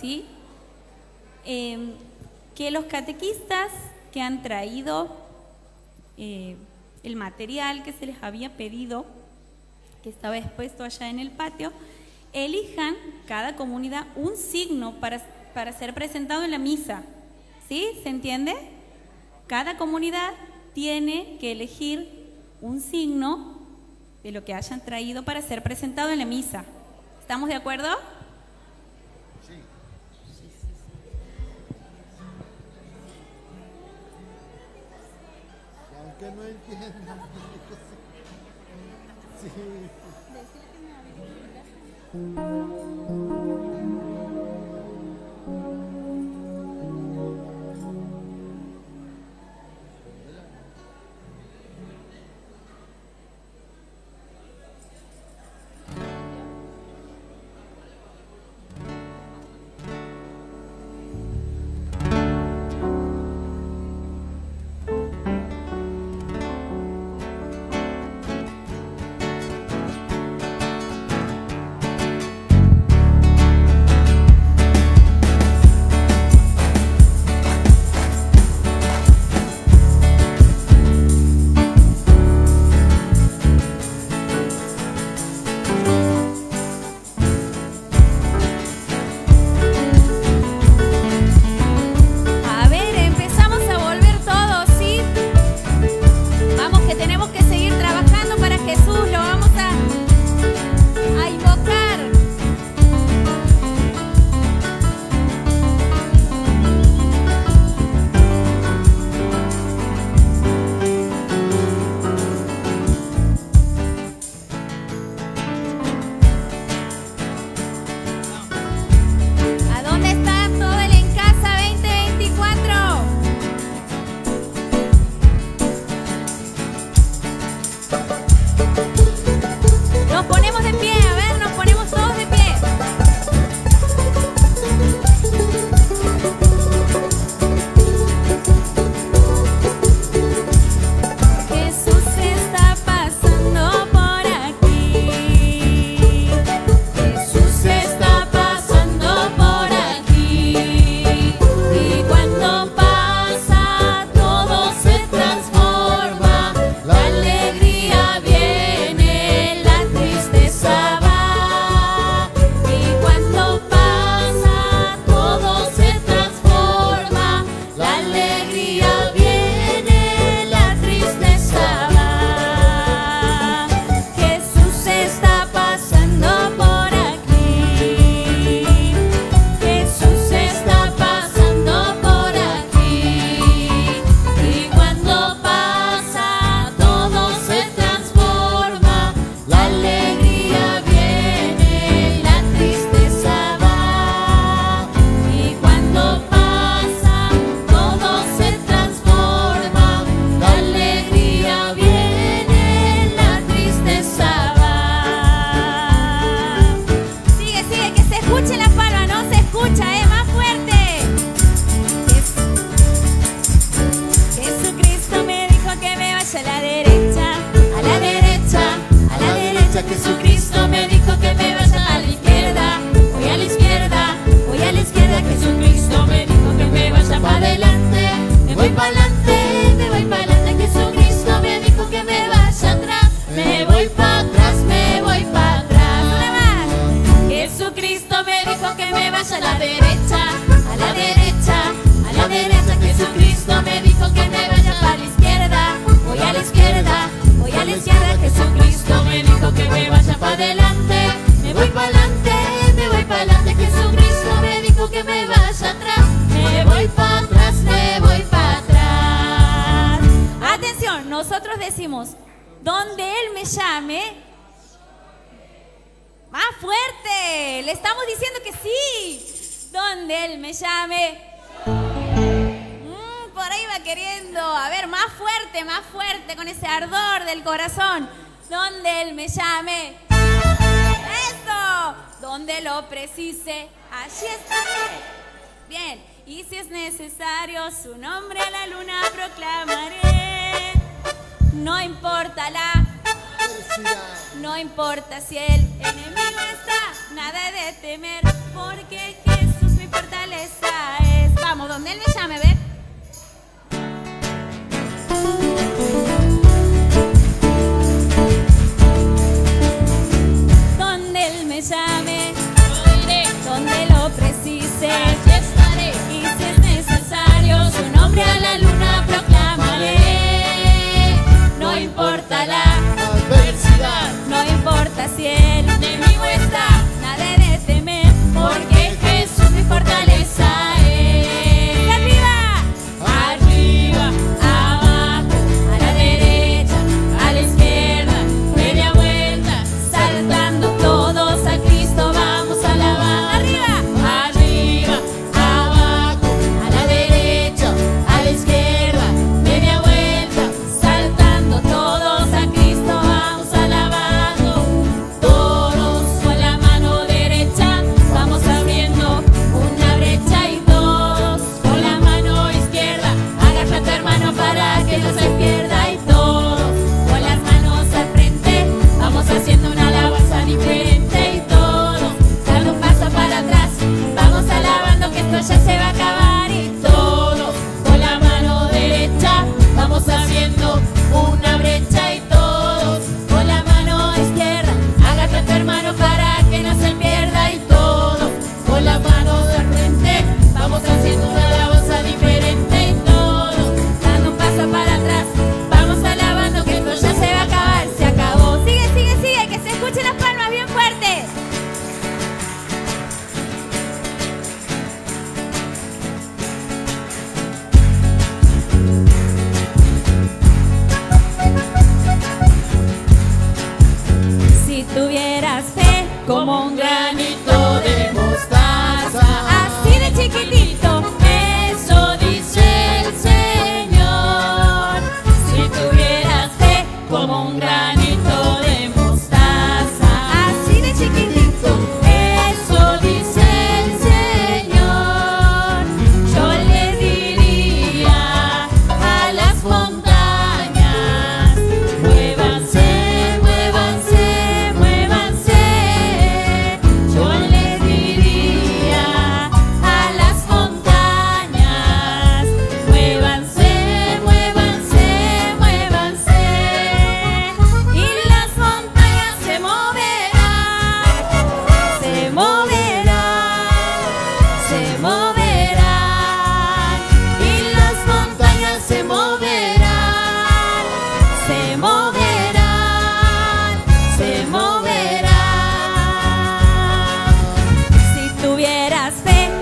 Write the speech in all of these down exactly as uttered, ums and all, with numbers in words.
¿sí? Eh, que los catequistas que han traído eh, el material que se les había pedido, que estaba expuesto allá en el patio, elijan cada comunidad un signo para, para ser presentado en la misa. ¿Sí? ¿Se entiende? Cada comunidad tiene que elegir un signo de lo que hayan traído para ser presentado en la misa. ¿Estamos de acuerdo? Sí. Aunque no entiendan. Sí. nosotros decimos, donde Él me llame, más fuerte, le estamos diciendo que sí, donde Él me llame, mm, por ahí va queriendo, a ver, más fuerte, más fuerte, con ese ardor del corazón, donde Él me llame, eso, donde lo precise, allí estaré, bien, y si es necesario su nombre a la luna proclamaré, no importa la, no importa si el enemigo está, nada de temer, porque Jesús mi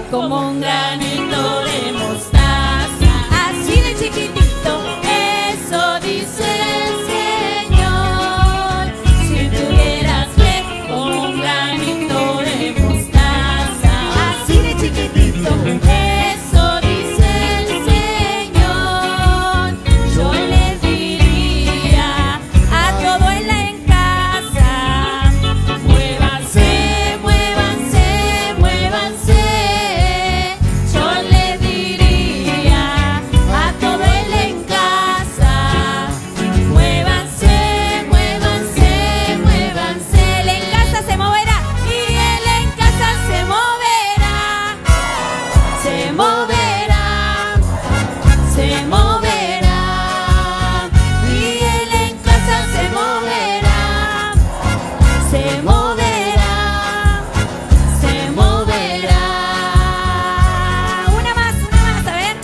como un granito de mostaza, así de chiquitito, eso dice el Señor. Si tuvieras fe como un granito de mostaza, así de chiquitito, eso dice el Señor. Yo le diría a todo el en casa, muévanse, muévanse, muévanse. Yo le diría a todo el en casa, muévanse, muévanse, muévanse. El en casa se moverá y el en casa se moverá, se moverá, se moverá. Y el en casa se moverá, se moverá, se moverá. Una más, una más, a ver.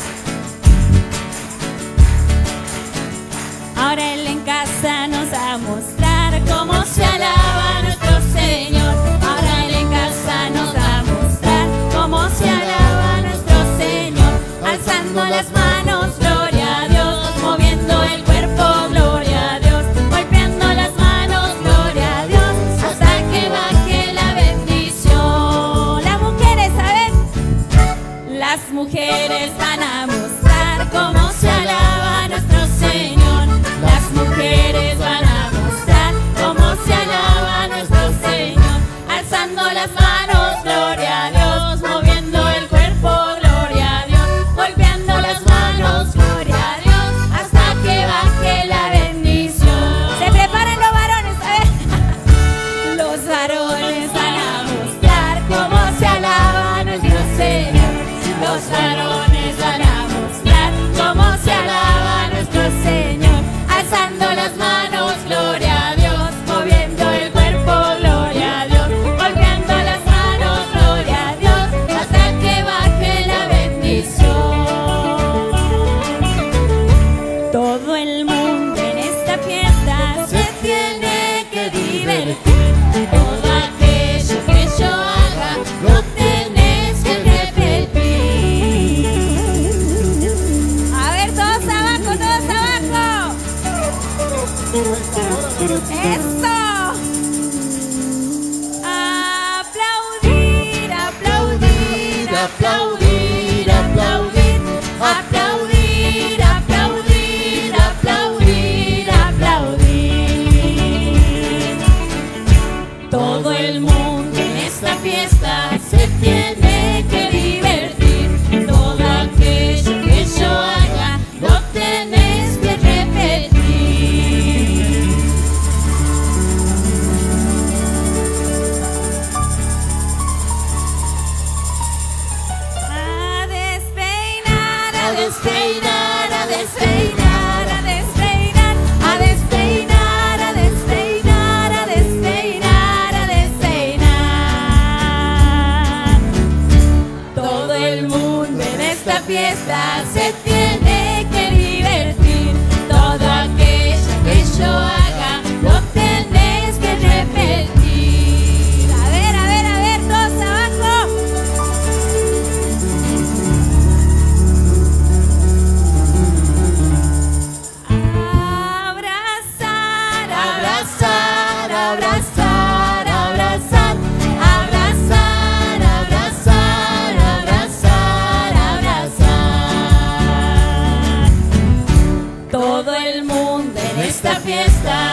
Ahora él en casa nos va a mostrar cómo se alaba a nuestro Señor. Ahora él en casa nos va a mostrar cómo se alaba a nuestro Señor. Alzando las manos, gloria a Dios, moviendo el cuerpo, gloria a Dios, golpeando las manos, gloria a Dios, hasta que baje la bendición. Las mujeres, ¿saben? Las mujeres van a mostrar cómo se alaba a nuestro Señor. Las mujeres van a mostrar cómo se alaba a nuestro Señor. Alzando las manos, gloria a Dios, moviendo el cuerpo, gloria a Dios, golpeando las manos, gloria a Dios, hasta que baje la bendición. Se preparan los varones, ¿sabes? Los varones van a mostrar cómo se alaba a nuestro Señor. Los varones van a mostrar cómo se alaba a nuestro Señor. Alzando las manos, gloria a Dios, moviendo el cuerpo, gloria a Dios, golpeando las manos, gloria a Dios, hasta que baje la bendición. Todo el mundo en esta fiesta se tiene que divertir. Todo aquello que yo haga lo tenés que repetir. A ver, todos abajo, todos abajo. ¡Eso! Aplaudir, aplaudir, aplaudir, aplaudir, aplaudir, aplaudir, aplaudir, aplaudir. Todo el mundo en esta fiesta se tiene que divertir. Todo aquello que yo haga lo tenés que repetir. A despeinar, a despeinar, a despeinar, a despeinar, a despeinar, a despeinar, a despeinar, a despeinar. Todo el mundo en esta fiesta se tiene que divertir. Todo aquello que yo haga lo tenés que repetir. A ver, a ver, a ver, todos abajo. Abrazar, abrazar, abrazar, abrazar, abrazar, abrazar, abrazar, abrazar. Todo el mundo en esta fiesta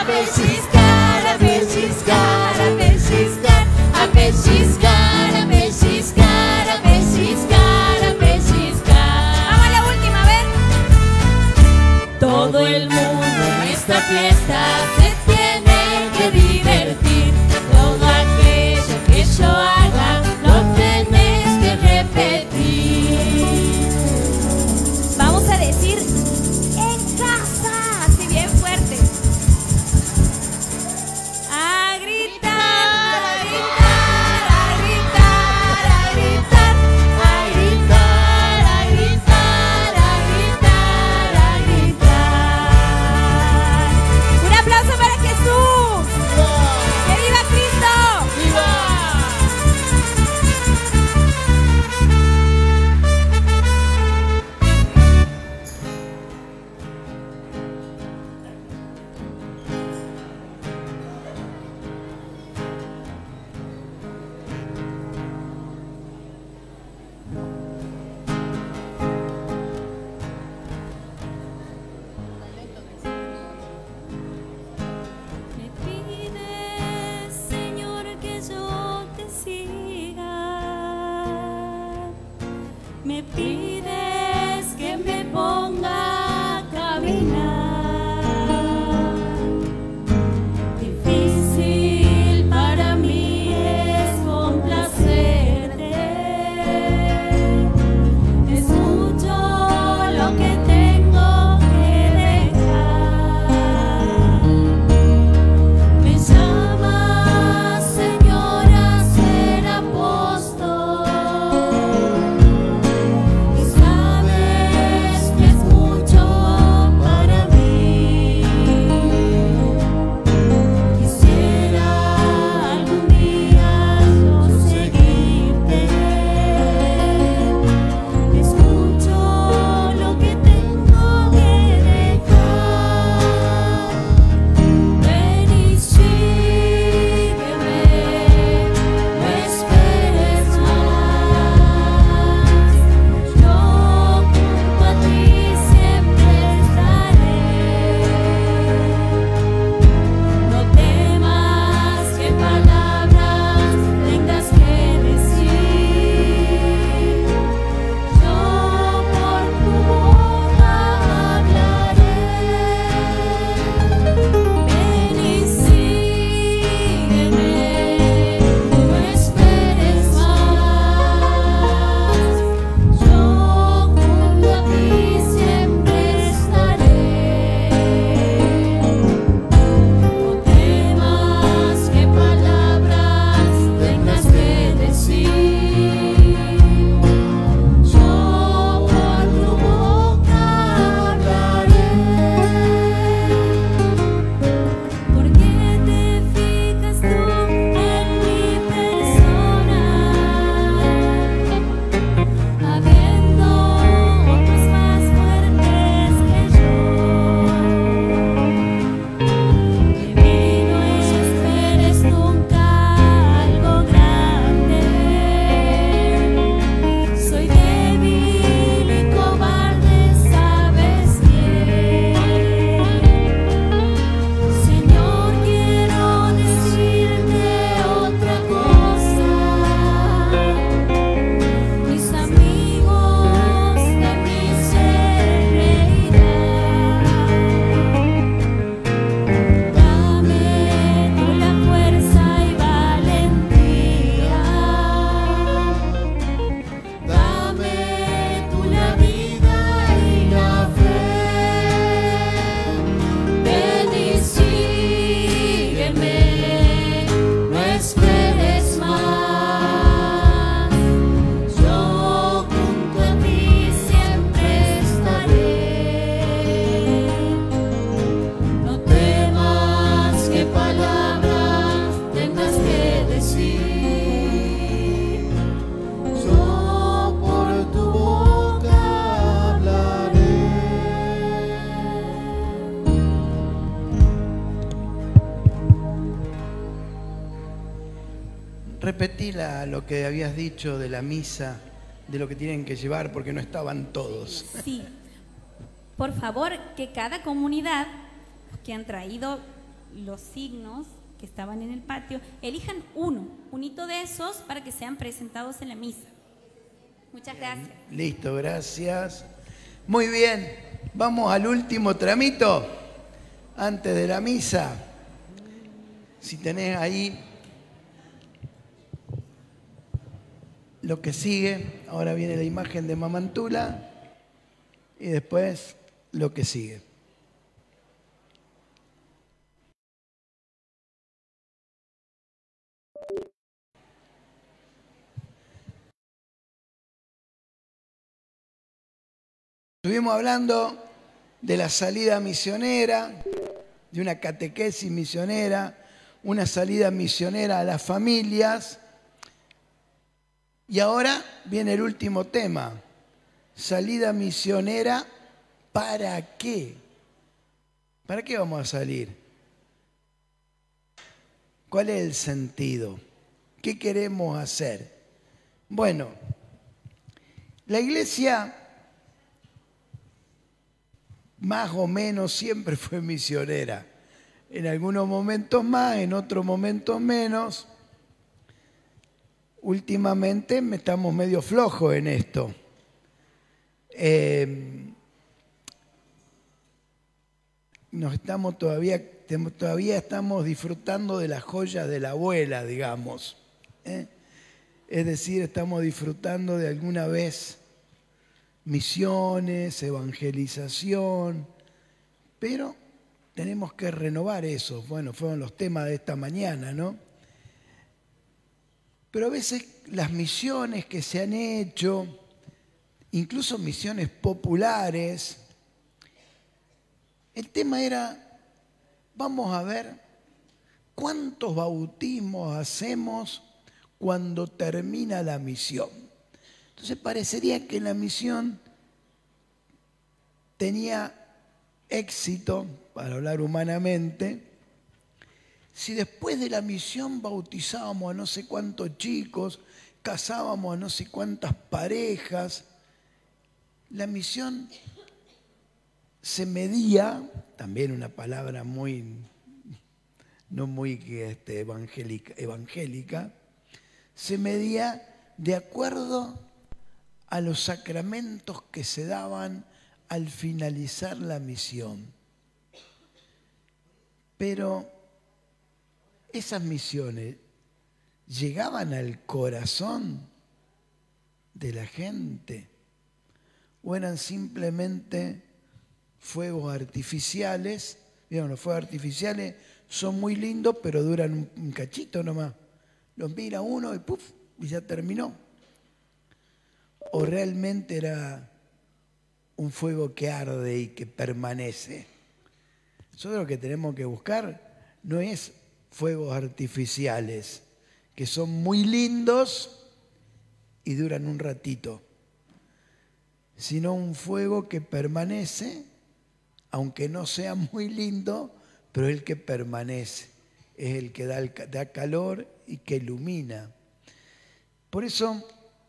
pellizcar, a pellizcar, a pellizcar, a pellizcar, a pellizcar, a pellizcar, a pellizcar. Vamos a la última, a ver. Todo el mundo en esta fiesta se tiene que divertir. Todo aquello que yo haga lo tenés que repetir. Vamos a decir en casa, así bien fuerte. A gritar, a gritar, a gritar, a gritar, A gritar, a gritar, a gritar, a gritar. un aplauso para Jesús. ¡Que viva Cristo! Me pides, Señor, que yo te siga. Me pides que me ponga a caminar. Difícil para mí es complacerte. Es mucho lo que tengo que dejar. Me llamas, Señor, a ser apóstol. Y sabes que es mucho para mí. Quisiera algún día yo seguirte. Es mucho lo que tengo que dejar. Ven y sígueme, no esperes más. Yo junto a ti siempre estaré. No temas qué palabras tengas que decir. Yo por tu boca hablaré. Ven y sígueme, no esperes más. Yo junto a ti siempre estaré. No temas qué palabras tengas que decir. Yo por tu boca hablaré. ¿Por qué te fijas tú en mi persona, habiendo otros más fuertes que yo? De mí no esperes nunca algo grande. Soy débil y cobarde, sabes bien. Señor, quiero decirte otra cosa. Mis amigos de mí se reirán. Dame tú la fuerza y valentía. Dame tú la vida y la fe. Ven y sígueme, no esperes más. Yo junto a ti siempre estaré. No temas qué palabras tengas que decir. Yo por tu boca hablaré. Repetí la- lo que habías dicho de la misa, de lo que tienen que llevar, porque no estaban todos. Sí. Por favor, que cada comunidad que han traído los signos que estaban en el patio, elijan uno, un hito de esos para que sean presentados en la misa. Muchas gracias. Listo, gracias. Muy bien, vamos al último tramito antes de la misa. Si tenés ahí lo que sigue, ahora viene la imagen de Mamantula y después lo que sigue. Estuvimos hablando de la salida misionera, de una catequesis misionera, una salida misionera a las familias. Y ahora viene el último tema, salida misionera, ¿para qué? ¿Para qué vamos a salir? ¿Cuál es el sentido? ¿Qué queremos hacer? Bueno, la iglesia más o menos siempre fue misionera. En algunos momentos más, en otros momentos menos. Últimamente estamos medio flojos en esto. Eh, nos estamos todavía, todavía estamos disfrutando de las joyas de la abuela, digamos. ¿eh? Es decir, estamos disfrutando de alguna vez misiones, evangelización, pero tenemos que renovar eso. Bueno, fueron los temas de esta mañana, ¿no? Pero a veces las misiones que se han hecho, incluso misiones populares, el tema era, vamos a ver cuántos bautismos hacemos cuando termina la misión. Entonces parecería que la misión tenía éxito, para hablar humanamente, si después de la misión bautizábamos a no sé cuántos chicos, casábamos a no sé cuántas parejas, la misión se medía, también una palabra muy, no muy este, evangélica, evangélica, se medía de acuerdo a los sacramentos que se daban al finalizar la misión. Pero esas misiones llegaban al corazón de la gente o eran simplemente fuegos artificiales. Vieron, los fuegos artificiales son muy lindos, pero duran un, un cachito nomás. Los mira uno y ¡puf! Y ya terminó. O realmente era un fuego que arde y que permanece. Nosotros lo que tenemos que buscar no es fuegos artificiales, que son muy lindos y duran un ratito, sino un fuego que permanece, aunque no sea muy lindo, pero el que permanece, es el que da, el, da calor y que ilumina. Por eso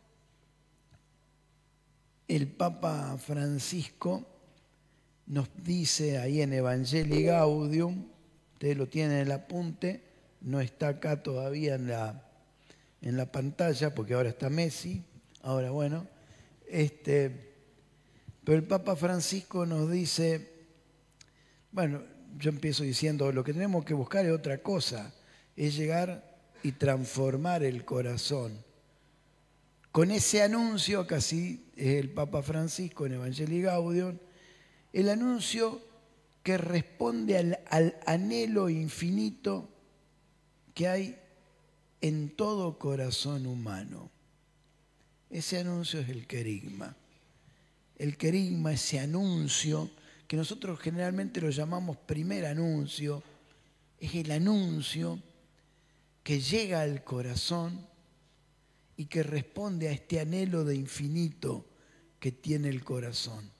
el Papa Francisco nos dice ahí en Evangelii Gaudium, ustedes lo tienen en el apunte, no está acá todavía en la, en la pantalla porque ahora está Messi, ahora bueno, este, pero el Papa Francisco nos dice, bueno, yo empiezo diciendo, lo que tenemos que buscar es otra cosa, es llegar y transformar el corazón. Con ese anuncio, casi es el Papa Francisco en Evangelii Gaudium, el anuncio que responde al, al anhelo infinito que hay en todo corazón humano. Ese anuncio es el querigma. El querigma, ese anuncio, que nosotros generalmente lo llamamos primer anuncio, es el anuncio que llega al corazón y que responde a este anhelo de infinito que tiene el corazón.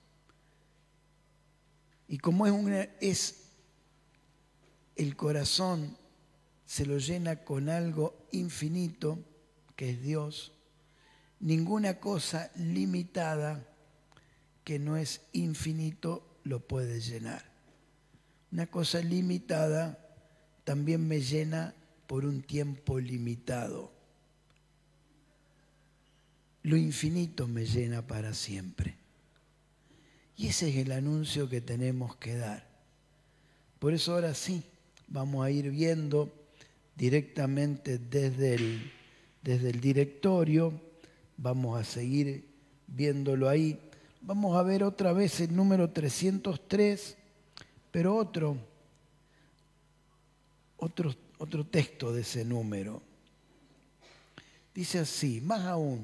Y como es, una, es el corazón se lo llena con algo infinito, que es Dios, ninguna cosa limitada que no es infinito lo puede llenar. Una cosa limitada también me llena por un tiempo limitado. Lo infinito me llena para siempre. Y ese es el anuncio que tenemos que dar. Por eso ahora sí, vamos a ir viendo directamente desde el, desde el directorio, vamos a seguir viéndolo ahí. Vamos a ver otra vez el número trescientos tres, pero otro, otro, otro texto de ese número. Dice así, más aún,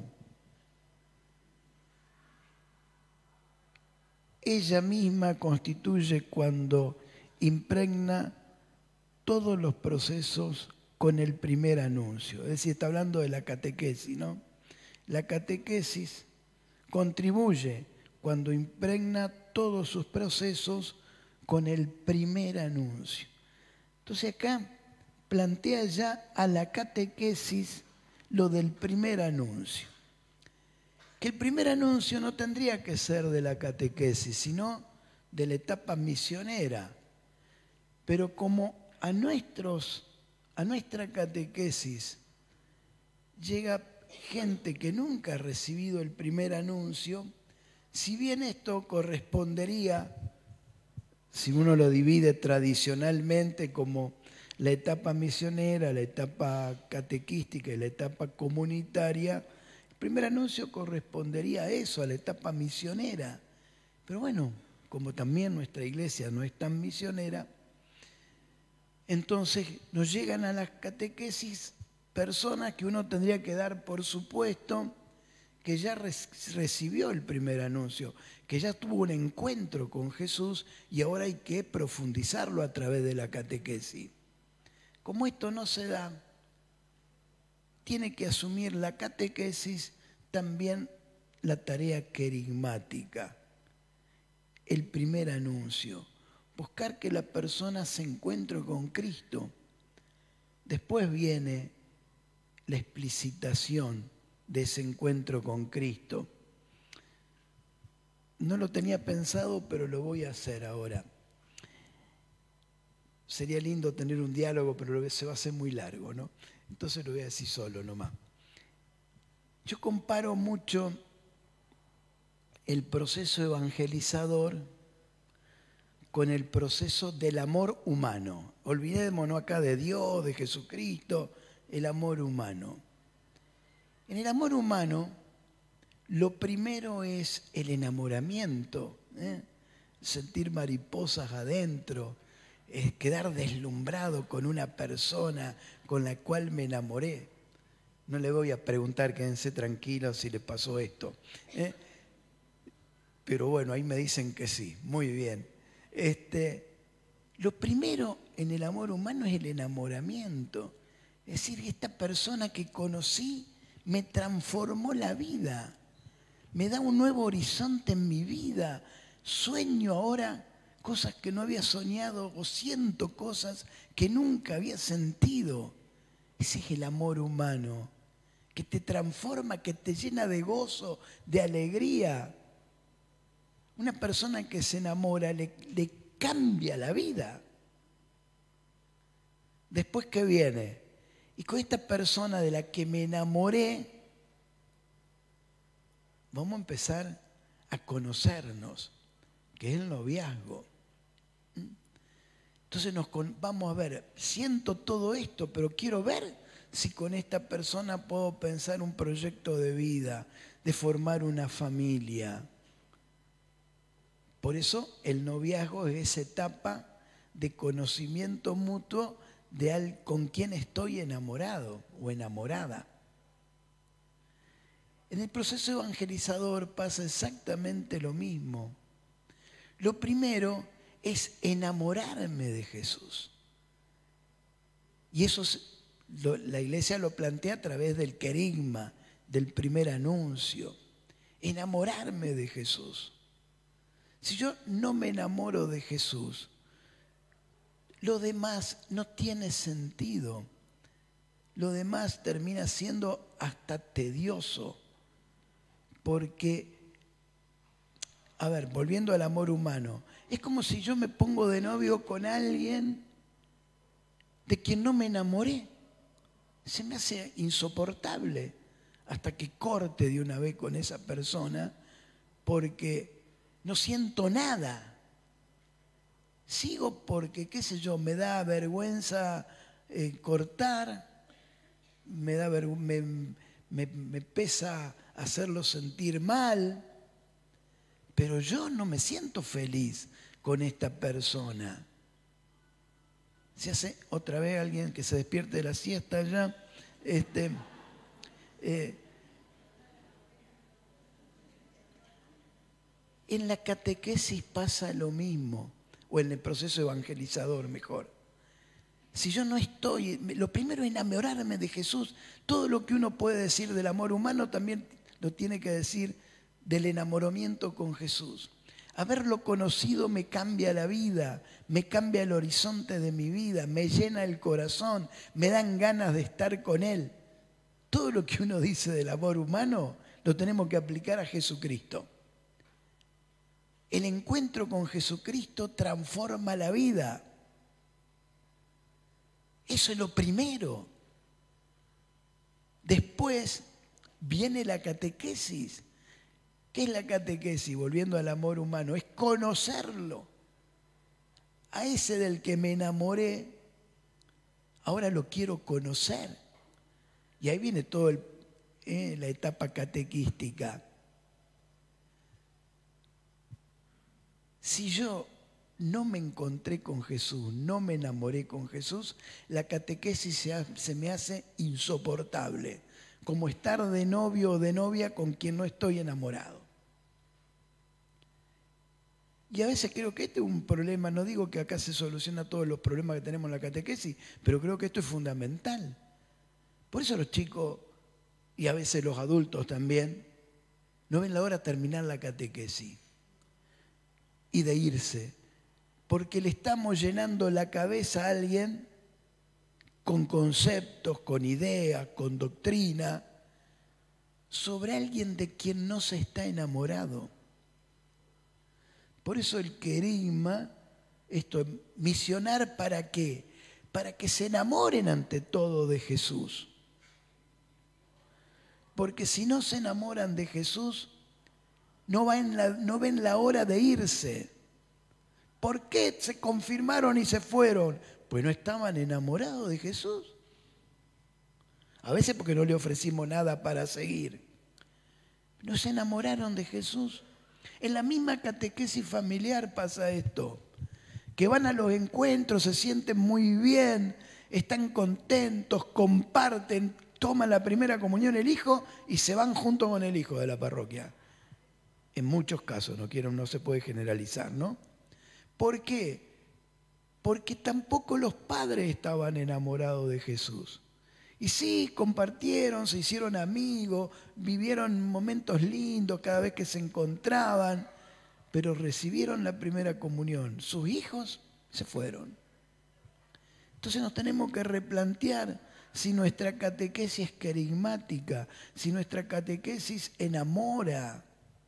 ella misma constituye cuando impregna todos los procesos con el primer anuncio. Es decir, está hablando de la catequesis, ¿no? La catequesis contribuye cuando impregna todos sus procesos con el primer anuncio. Entonces acá plantea ya a la catequesis lo del primer anuncio. Que el primer anuncio no tendría que ser de la catequesis, sino de la etapa misionera. Pero como a, nuestros, a nuestra catequesis llega gente que nunca ha recibido el primer anuncio, si bien esto correspondería, si uno lo divide tradicionalmente como la etapa misionera, la etapa catequística y la etapa comunitaria, el primer anuncio correspondería a eso, a la etapa misionera. Pero bueno, como también nuestra iglesia no es tan misionera, entonces nos llegan a las catequesis personas que uno tendría que dar por supuesto que ya recibió el primer anuncio, que ya tuvo un encuentro con Jesús y ahora hay que profundizarlo a través de la catequesis. Como esto no se da, tiene que asumir la catequesis también la tarea querigmática, el primer anuncio, buscar que la persona se encuentre con Cristo. Después viene la explicitación de ese encuentro con Cristo. No lo tenía pensado, pero lo voy a hacer ahora. Sería lindo tener un diálogo, pero se va a hacer muy largo, ¿no? Entonces lo voy a decir solo nomás. Yo comparo mucho el proceso evangelizador con el proceso del amor humano. Olvidémonos acá de Dios, de Jesucristo, el amor humano. En el amor humano, lo primero es el enamoramiento, ¿eh? Sentir mariposas adentro, es quedar deslumbrado con una persona con la cual me enamoré. No le voy a preguntar, quédense tranquilos si les pasó esto, ¿eh? Pero bueno, ahí me dicen que sí, muy bien. Este, lo primero en el amor humano es el enamoramiento. Es decir, esta persona que conocí me transformó la vida, me da un nuevo horizonte en mi vida. Sueño ahora cosas que no había soñado o siento cosas que nunca había sentido. Ese es el amor humano, que te transforma, que te llena de gozo, de alegría. Una persona que se enamora le, le cambia la vida. Después, ¿qué viene? Y con esta persona de la que me enamoré, vamos a empezar a conocernos, que es el noviazgo. Entonces nos con, vamos a ver, siento todo esto, pero quiero ver si con esta persona puedo pensar un proyecto de vida, de formar una familia. Por eso el noviazgo es esa etapa de conocimiento mutuo de al, con quien estoy enamorado o enamorada. En el proceso evangelizador pasa exactamente lo mismo. Lo primero es enamorarme de Jesús. Y eso lo, la iglesia lo plantea a través del querigma, del primer anuncio. Enamorarme de Jesús. Si yo no me enamoro de Jesús, lo demás no tiene sentido. Lo demás termina siendo hasta tedioso. Porque, a ver, volviendo al amor humano, es como si yo me pongo de novio con alguien de quien no me enamoré. Se me hace insoportable hasta que corte de una vez con esa persona porque no siento nada. Sigo porque, qué sé yo, me da vergüenza eh, cortar, me, da vergü- me, me, me pesa hacerlo sentir mal, pero yo no me siento feliz con esta persona. Se hace otra vez alguien que se despierte de la siesta ya. Este, eh, en la catequesis pasa lo mismo, o en el proceso evangelizador mejor. Si yo no estoy, lo primero es enamorarme de Jesús. Todo lo que uno puede decir del amor humano también lo tiene que decir del enamoramiento con Jesús. Haberlo conocido me cambia la vida, me cambia el horizonte de mi vida, me llena el corazón, me dan ganas de estar con Él. Todo lo que uno dice del amor humano lo tenemos que aplicar a Jesucristo. El encuentro con Jesucristo transforma la vida. Eso es lo primero. Después viene la catequesis. ¿Qué es la catequesis? Volviendo al amor humano, es conocerlo. A ese del que me enamoré, ahora lo quiero conocer. Y ahí viene toda eh, la etapa catequística. Si yo no me encontré con Jesús, no me enamoré con Jesús, la catequesis se, ha, se me hace insoportable, como estar de novio o de novia con quien no estoy enamorado. Y a veces creo que este es un problema, no digo que acá se soluciona todos los problemas que tenemos en la catequesis, pero creo que esto es fundamental. Por eso los chicos, y a veces los adultos también, no ven la hora de terminar la catequesis y de irse, porque le estamos llenando la cabeza a alguien con conceptos, con ideas, con doctrina, sobre alguien de quien no se está enamorado. Por eso el querigma, esto, misionar ¿para qué? Para que se enamoren ante todo de Jesús. Porque si no se enamoran de Jesús, no, va en la, no ven la hora de irse. ¿Por qué se confirmaron y se fueron? Pues no estaban enamorados de Jesús. A veces porque no le ofrecimos nada para seguir. No se enamoraron de Jesús. En la misma catequesis familiar pasa esto. Que van a los encuentros, se sienten muy bien, están contentos, comparten, toman la primera comunión el hijo y se van junto con el hijo de la parroquia. En muchos casos, no quiero, no se puede generalizar, ¿no? ¿Por qué? Porque tampoco los padres estaban enamorados de Jesús. Y sí, compartieron, se hicieron amigos, vivieron momentos lindos cada vez que se encontraban, pero recibieron la primera comunión. Sus hijos se fueron. Entonces nos tenemos que replantear si nuestra catequesis es querigmática, si nuestra catequesis enamora.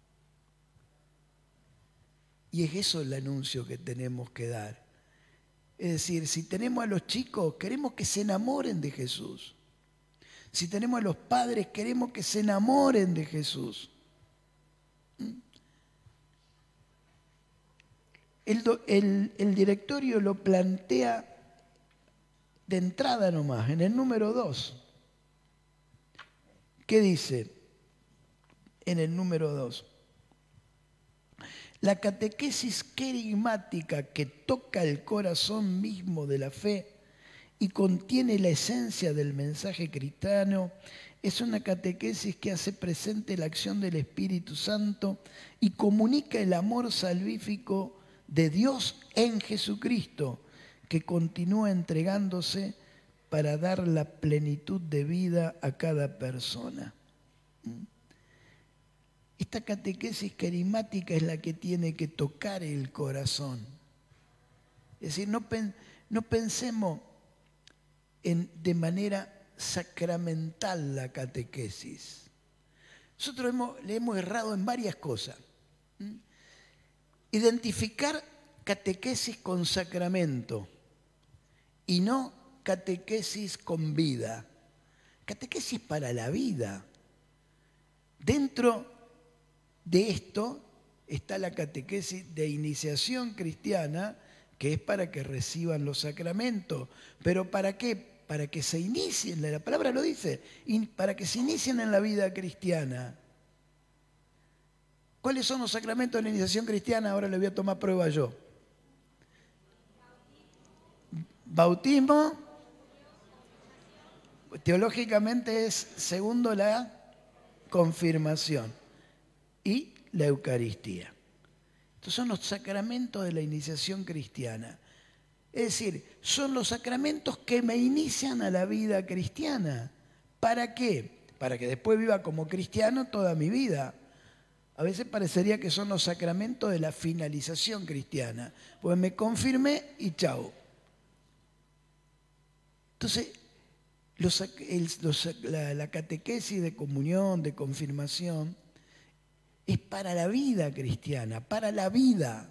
Y es eso el anuncio que tenemos que dar. Es decir, si tenemos a los chicos, queremos que se enamoren de Jesús. Si tenemos a los padres, queremos que se enamoren de Jesús. El, el, el directorio lo plantea de entrada nomás, en el número dos. ¿Qué dice en el número dos? La catequesis querigmática que toca el corazón mismo de la fe y contiene la esencia del mensaje cristiano es una catequesis que hace presente la acción del Espíritu Santo y comunica el amor salvífico de Dios en Jesucristo, que continúa entregándose para dar la plenitud de vida a cada persona. Esta catequesis querigmática es la que tiene que tocar el corazón. Es decir, no, pen, no pensemos en, de manera sacramental la catequesis. Nosotros hemos, le hemos errado en varias cosas. ¿Mm? Identificar catequesis con sacramento y no catequesis con vida. Catequesis para la vida. Dentro de esto está la catequesis de iniciación cristiana, que es para que reciban los sacramentos. ¿Pero para qué? Para que se inicien, la palabra lo dice, para que se inicien en la vida cristiana. ¿Cuáles son los sacramentos de la iniciación cristiana? Ahora le voy a tomar prueba yo. Bautismo, teológicamente es segundo la confirmación y la Eucaristía. Estos son los sacramentos de la iniciación cristiana. Es decir, son los sacramentos que me inician a la vida cristiana. ¿Para qué? Para que después viva como cristiano toda mi vida. A veces parecería que son los sacramentos de la finalización cristiana. Pues me confirmé y chao. Entonces, los, el, los, la, la catequesis de comunión, de confirmación, es para la vida cristiana, para la vida.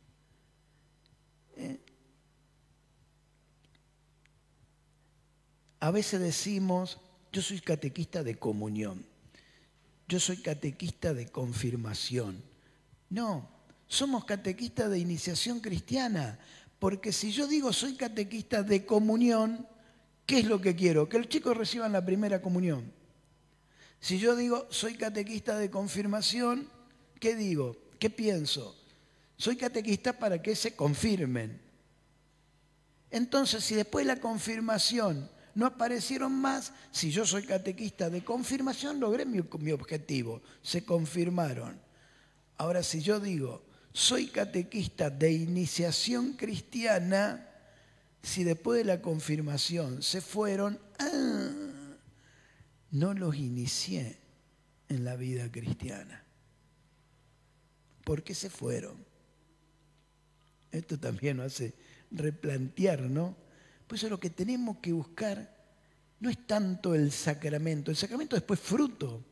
¿Eh? A veces decimos, yo soy catequista de comunión, yo soy catequista de confirmación. No, somos catequistas de iniciación cristiana, porque si yo digo soy catequista de comunión, ¿qué es lo que quiero? Que los chicos reciban la primera comunión. Si yo digo soy catequista de confirmación, ¿qué digo? ¿Qué pienso? Soy catequista para que se confirmen. Entonces, si después de la confirmación no aparecieron más, si yo soy catequista de confirmación, logré mi, mi objetivo, se confirmaron. Ahora, si yo digo soy catequista de iniciación cristiana, si después de la confirmación se fueron, ¡ah!, no los inicié en la vida cristiana. ¿Por qué se fueron? Esto también nos hace replantear, ¿no? Por eso lo que tenemos que buscar no es tanto el sacramento. El sacramento después es fruto.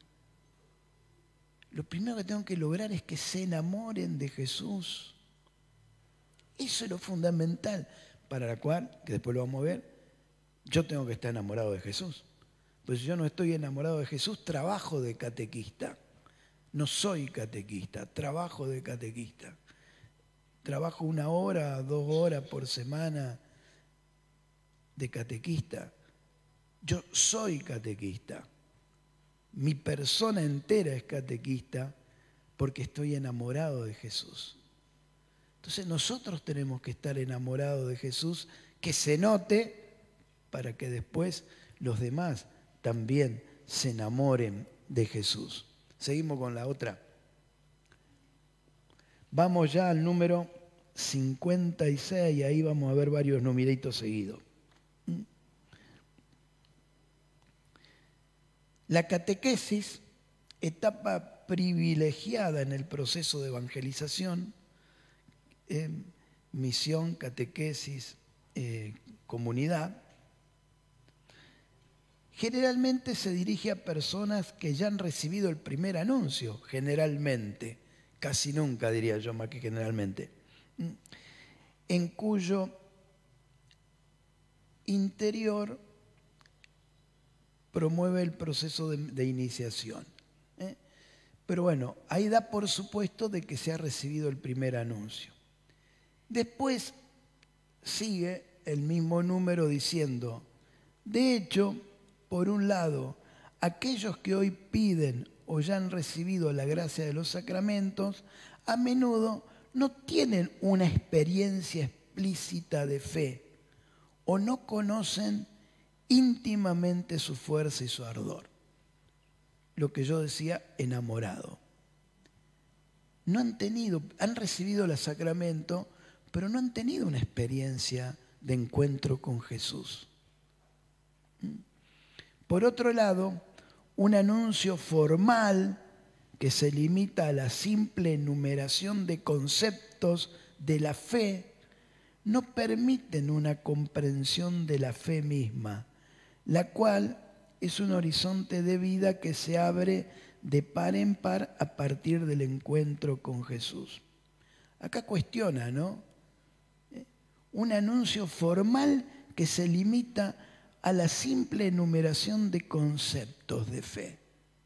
Lo primero que tengo que lograr es que se enamoren de Jesús. Eso es lo fundamental, para la cual, que después lo vamos a ver, yo tengo que estar enamorado de Jesús. Pues si yo no estoy enamorado de Jesús, trabajo de catequista. No soy catequista, trabajo de catequista. Trabajo una hora, dos horas por semana de catequista. Yo soy catequista. Mi persona entera es catequista porque estoy enamorado de Jesús. Entonces nosotros tenemos que estar enamorados de Jesús, que se note para que después los demás también se enamoren de Jesús. Seguimos con la otra. Vamos ya al número cincuenta y seis, y ahí vamos a ver varios numeritos seguidos. La catequesis, etapa privilegiada en el proceso de evangelización, eh, misión, catequesis, eh, comunidad, generalmente se dirige a personas que ya han recibido el primer anuncio, generalmente, casi nunca diría yo más que generalmente, en cuyo interior promueve el proceso de, de iniciación. ¿eh? Pero bueno, ahí da por supuesto de que se ha recibido el primer anuncio. Después sigue el mismo número diciendo, de hecho, por un lado, aquellos que hoy piden o ya han recibido la gracia de los sacramentos, a menudo no tienen una experiencia explícita de fe o no conocen íntimamente su fuerza y su ardor. Lo que yo decía, enamorado. No han tenido, han recibido el sacramento, pero no han tenido una experiencia de encuentro con Jesús. Por otro lado, un anuncio formal que se limita a la simple enumeración de conceptos de la fe no permiten una comprensión de la fe misma, la cual es un horizonte de vida que se abre de par en par a partir del encuentro con Jesús. Acá cuestiona, ¿no? Un anuncio formal que se limita a la simple enumeración de conceptos de fe.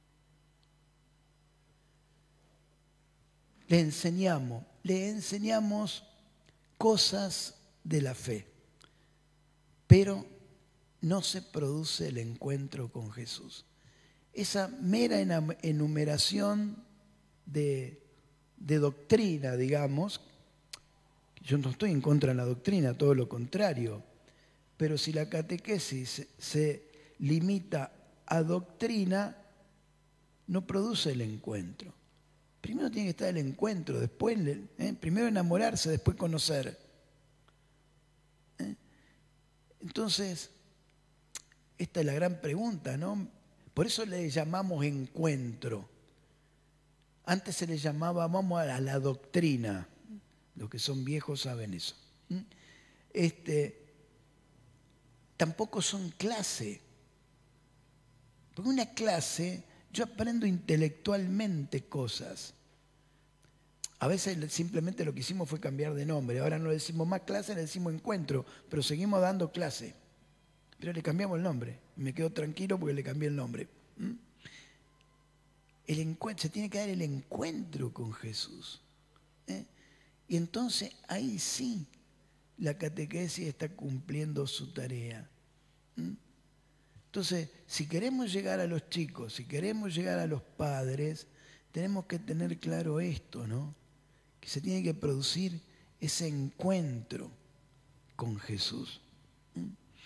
Le enseñamos, le enseñamos cosas de la fe, pero no se produce el encuentro con Jesús. Esa mera enumeración de, de doctrina, digamos, yo no estoy en contra de la doctrina, todo lo contrario, pero si la catequesis se, se limita a doctrina, no produce el encuentro. Primero tiene que estar el encuentro, después, ¿eh? primero enamorarse, después conocer. ¿Eh? Entonces, esta es la gran pregunta, ¿no? Por eso le llamamos encuentro. Antes se le llamaba, vamos a la doctrina. Los que son viejos saben eso. Este, tampoco son clase. Porque una clase, yo aprendo intelectualmente cosas. A veces simplemente lo que hicimos fue cambiar de nombre. Ahora no le decimos más clase, le decimos encuentro, pero seguimos dando clase. Pero le cambiamos el nombre. Me quedo tranquilo porque le cambié el nombre. ¿Mm? El encuentro, se tiene que dar el encuentro con Jesús. ¿Eh? Y entonces ahí sí la catequesis está cumpliendo su tarea. ¿Mm? Entonces, si queremos llegar a los chicos, si queremos llegar a los padres, tenemos que tener claro esto, ¿no? Que se tiene que producir ese encuentro con Jesús. ¿Mm?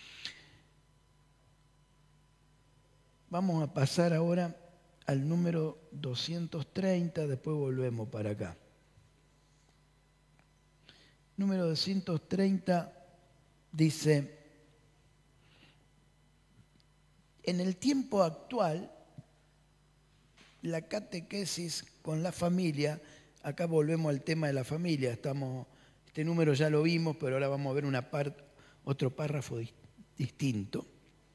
Vamos a pasar ahora al número doscientos treinta, después volvemos para acá. Número doscientos treinta dice, en el tiempo actual, la catequesis con la familia, acá volvemos al tema de la familia, estamos, este número ya lo vimos, pero ahora vamos a ver una parte, otro párrafo di- distinto.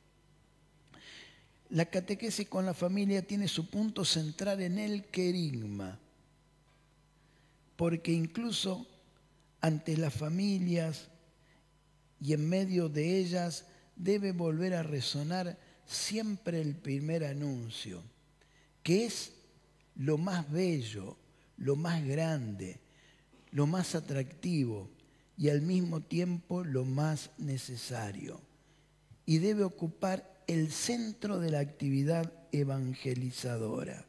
La catequesis con la familia tiene su punto central en el querigma, porque incluso ante las familias y en medio de ellas debe volver a resonar siempre el primer anuncio, que es lo más bello, lo más grande, lo más atractivo y al mismo tiempo lo más necesario. Y debe ocupar el centro de la actividad evangelizadora.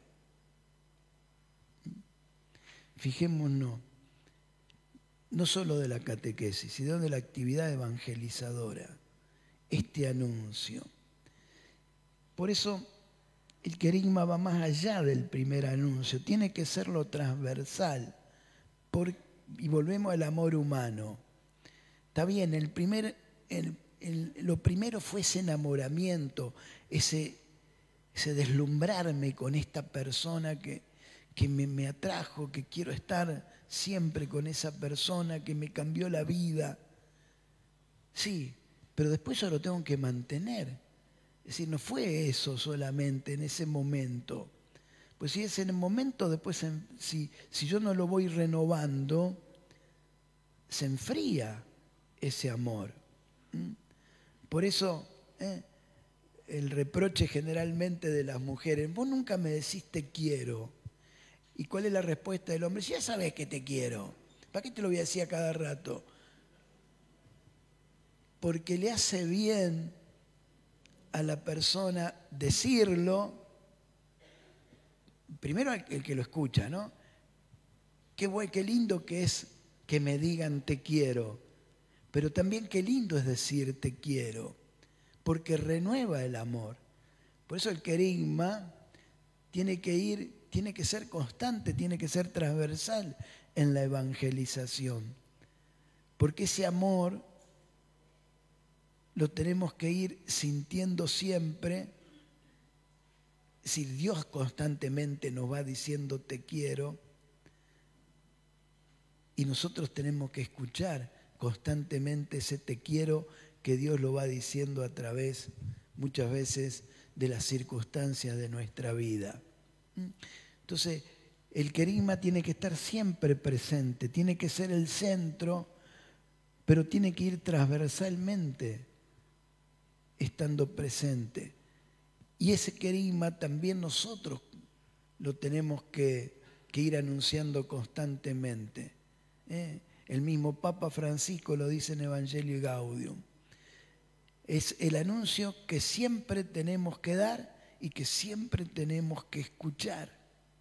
Fijémonos, no solo de la catequesis, sino de la actividad evangelizadora, este anuncio. Por eso el querigma va más allá del primer anuncio, tiene que ser lo transversal. Por, y volvemos al amor humano. Está bien, el primer, el, el, lo primero fue ese enamoramiento, ese, ese deslumbrarme con esta persona que, que me, me atrajo, que quiero estar siempre con esa persona, que me cambió la vida. Sí, pero después yo lo tengo que mantener. Es decir, no fue eso solamente en ese momento. Pues si es en el momento, después si, si yo no lo voy renovando, se enfría ese amor. ¿Mm? Por eso ¿eh? el reproche generalmente de las mujeres, vos nunca me decís te quiero. ¿Y cuál es la respuesta del hombre? Si ya sabes que te quiero, ¿para qué te lo voy a decir a cada rato? Porque le hace bien a la persona decirlo, primero el que lo escucha, ¿no? Qué bueno, qué lindo que es que me digan te quiero, pero también qué lindo es decir te quiero, porque renueva el amor. Por eso el querigma tiene que ir, tiene que ser constante, tiene que ser transversal en la evangelización, porque ese amor lo tenemos que ir sintiendo siempre. Si Dios constantemente nos va diciendo te quiero, y nosotros tenemos que escuchar constantemente ese te quiero que Dios lo va diciendo a través muchas veces de las circunstancias de nuestra vida. Entonces, el querigma tiene que estar siempre presente, tiene que ser el centro, pero tiene que ir transversalmente estando presente. Y ese querigma también nosotros lo tenemos que, que ir anunciando constantemente. ¿eh? El mismo Papa Francisco lo dice en Evangelii Gaudium. Es el anuncio que siempre tenemos que dar y que siempre tenemos que escuchar.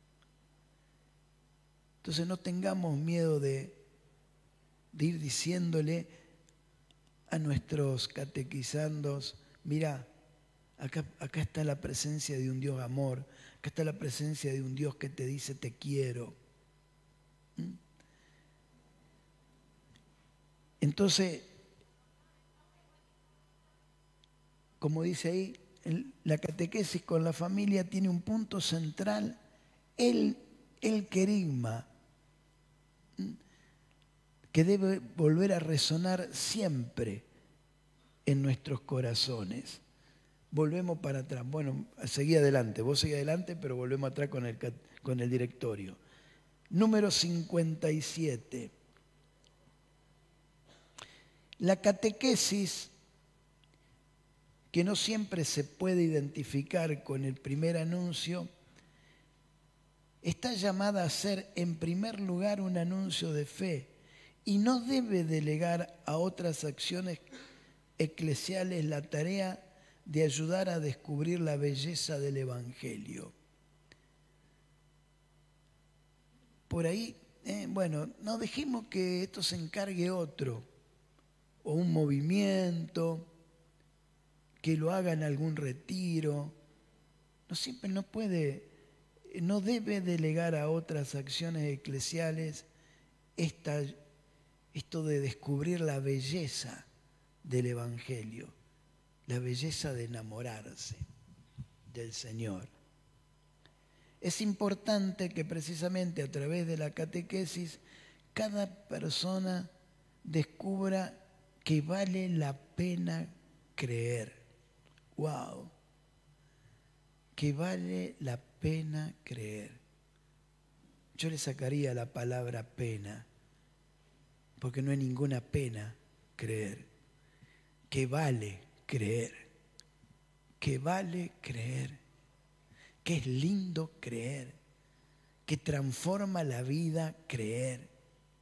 Entonces no tengamos miedo de, de ir diciéndole a nuestros catequizandos, mira, acá, acá está la presencia de un Dios amor, acá está la presencia de un Dios que te dice te quiero. ¿Mm? Entonces, como dice ahí, el, la catequesis con la familia tiene un punto central, el, el querigma, que debe volver a resonar siempre en nuestros corazones. Volvemos para atrás. Bueno, seguí adelante, vos seguí adelante, pero volvemos atrás con el, con el directorio. Número cincuenta y siete. La catequesis, que no siempre se puede identificar con el primer anuncio, está llamada a ser en primer lugar un anuncio de fe y no debe delegar a otras acciones eclesiales la tarea de ayudar a descubrir la belleza del Evangelio. Por ahí, eh, bueno, no dejemos que esto se encargue otro, o un movimiento, que lo haga en algún retiro. No siempre no puede, no debe delegar a otras acciones eclesiales esta, esto de descubrir la belleza del Evangelio, la belleza de enamorarse del Señor. Es importante que precisamente a través de la catequesis cada persona descubra que vale la pena creer. ¡Wow! Que vale la pena creer. Yo le sacaría la palabra pena, porque no hay ninguna pena creer. Que vale creer. Que vale creer. Que es lindo creer. Que transforma la vida creer.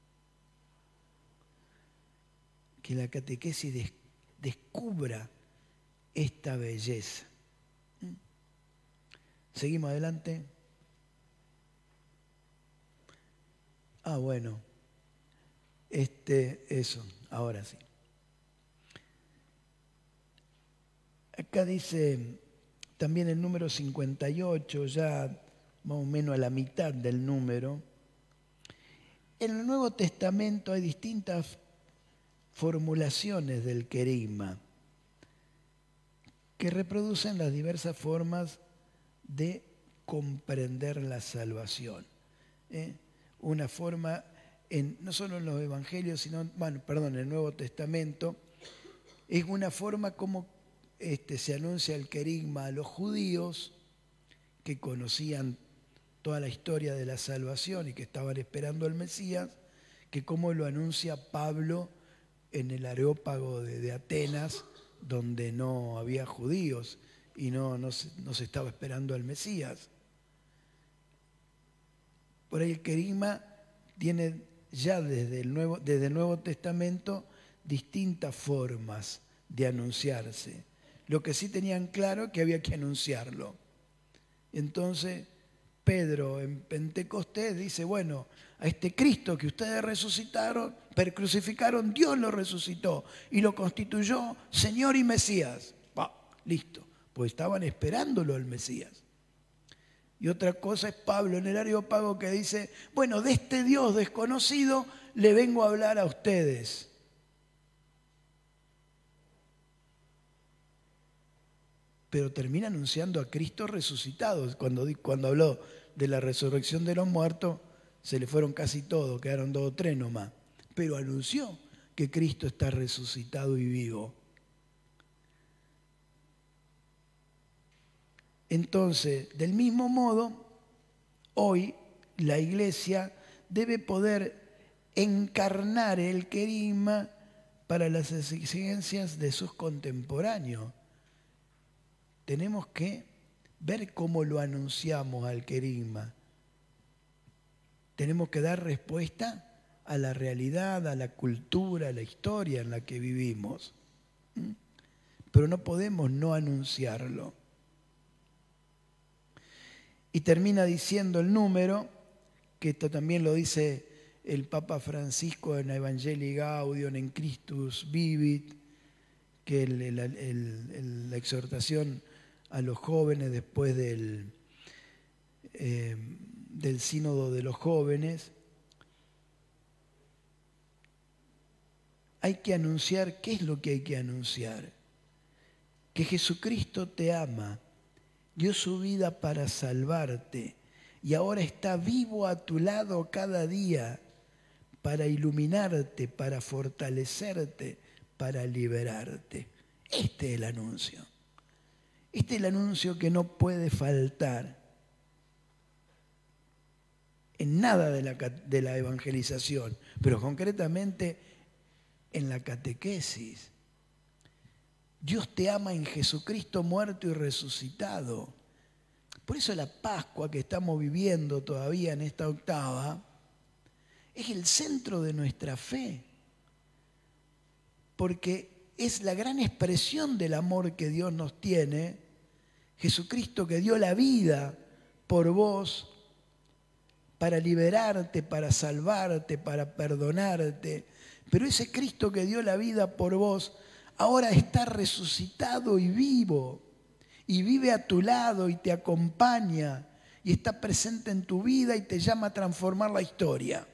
Que la catequesis des- descubra esta belleza. Seguimos adelante. Ah, bueno. Este, eso, ahora sí. Acá dice también el número cincuenta y ocho, ya más o menos a la mitad del número. En el Nuevo Testamento hay distintas formulaciones del querigma que reproducen las diversas formas de comprender la salvación. ¿eh? Una forma, en, no solo en los evangelios, sino, bueno, perdón, en el Nuevo Testamento, es una forma como este, se anuncia el querigma a los judíos que conocían toda la historia de la salvación y que estaban esperando al Mesías, que como lo anuncia Pablo en el Areópago de, de Atenas, donde no había judíos y no, no, se, no se estaba esperando al Mesías. Por ahí el querigma tiene ya desde el Nuevo, desde el Nuevo Testamento distintas formas de anunciarse. Lo que sí tenían claro es que había que anunciarlo. Entonces Pedro en Pentecostés dice, bueno, a este Cristo que ustedes resucitaron, pero crucificaron, Dios lo resucitó y lo constituyó Señor y Mesías. Bah, listo, pues estaban esperándolo al Mesías. Y otra cosa es Pablo en el Areópago que dice, bueno, de este Dios desconocido le vengo a hablar a ustedes. Pero termina anunciando a Cristo resucitado. Cuando, cuando habló de la resurrección de los muertos, se le fueron casi todos, quedaron dos o tres nomás. Pero anunció que Cristo está resucitado y vivo. Entonces, del mismo modo, hoy la Iglesia debe poder encarnar el querigma para las exigencias de sus contemporáneos. tenemos que ver cómo lo anunciamos al querigma. Tenemos que dar respuesta a la realidad, a la cultura, a la historia en la que vivimos. ¿Mm? Pero no podemos no anunciarlo. Y termina diciendo el número, que esto también lo dice el Papa Francisco en Evangelii Gaudium, en Christus Vivit, que el, el, el, el, la exhortación a los jóvenes después del, eh, del sínodo de los jóvenes. Hay que anunciar, ¿qué es lo que hay que anunciar? Que Jesucristo te ama, dio su vida para salvarte y ahora está vivo a tu lado cada día para iluminarte, para fortalecerte, para liberarte. Este es el anuncio. Este es el anuncio que no puede faltar en nada de la, de la evangelización, pero concretamente en la catequesis. Dios te ama en Jesucristo muerto y resucitado. Por eso la Pascua que estamos viviendo todavía en esta octava es el centro de nuestra fe, porque es la gran expresión del amor que Dios nos tiene. Jesucristo que dio la vida por vos para liberarte, para salvarte, para perdonarte. Pero ese Cristo que dio la vida por vos ahora está resucitado y vivo, y vive a tu lado y te acompaña, y está presente en tu vida y te llama a transformar la historia.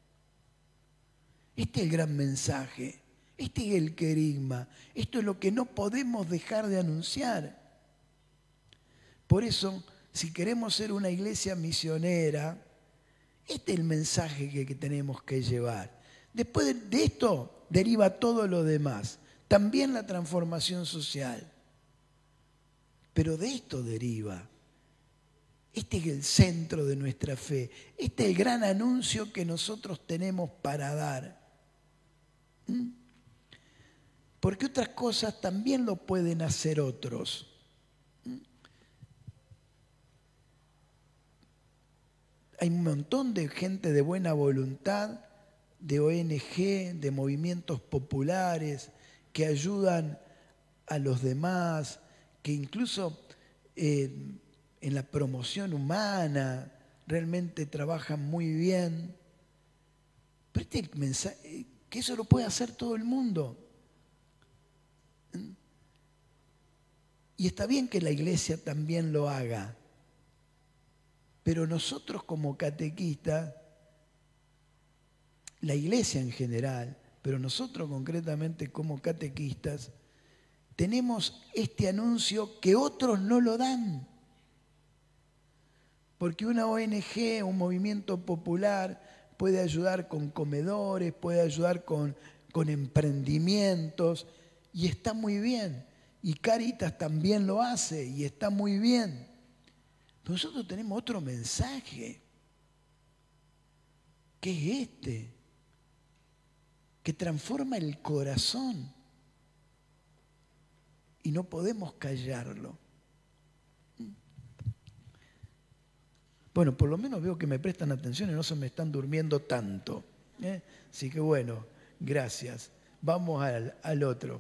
Este es el gran mensaje, este es el querigma, esto es lo que no podemos dejar de anunciar. Por eso, si queremos ser una iglesia misionera, este es el mensaje que, que tenemos que llevar. Después de, de esto deriva todo lo demás. También la transformación social. Pero de esto deriva. Este es el centro de nuestra fe. Este es el gran anuncio que nosotros tenemos para dar. ¿Mm? Porque otras cosas también lo pueden hacer otros. ¿Mm? Hay un montón de gente de buena voluntad, de O N Ge, de movimientos populares, que ayudan a los demás, que incluso eh, en la promoción humana realmente trabajan muy bien. Pero este mensaje, que eso lo puede hacer todo el mundo. Y está bien que la iglesia también lo haga, pero nosotros como catequistas, la iglesia en general, pero nosotros concretamente como catequistas, tenemos este anuncio que otros no lo dan. Porque una O N Ge, un movimiento popular, puede ayudar con comedores, puede ayudar con, con emprendimientos, y está muy bien. Y Cáritas también lo hace, y está muy bien. Pero nosotros tenemos otro mensaje, que es este, que transforma el corazón y no podemos callarlo. Bueno, por lo menos veo que me prestan atención y no se me están durmiendo tanto, ¿eh? Así que bueno, gracias. Vamos al, al otro.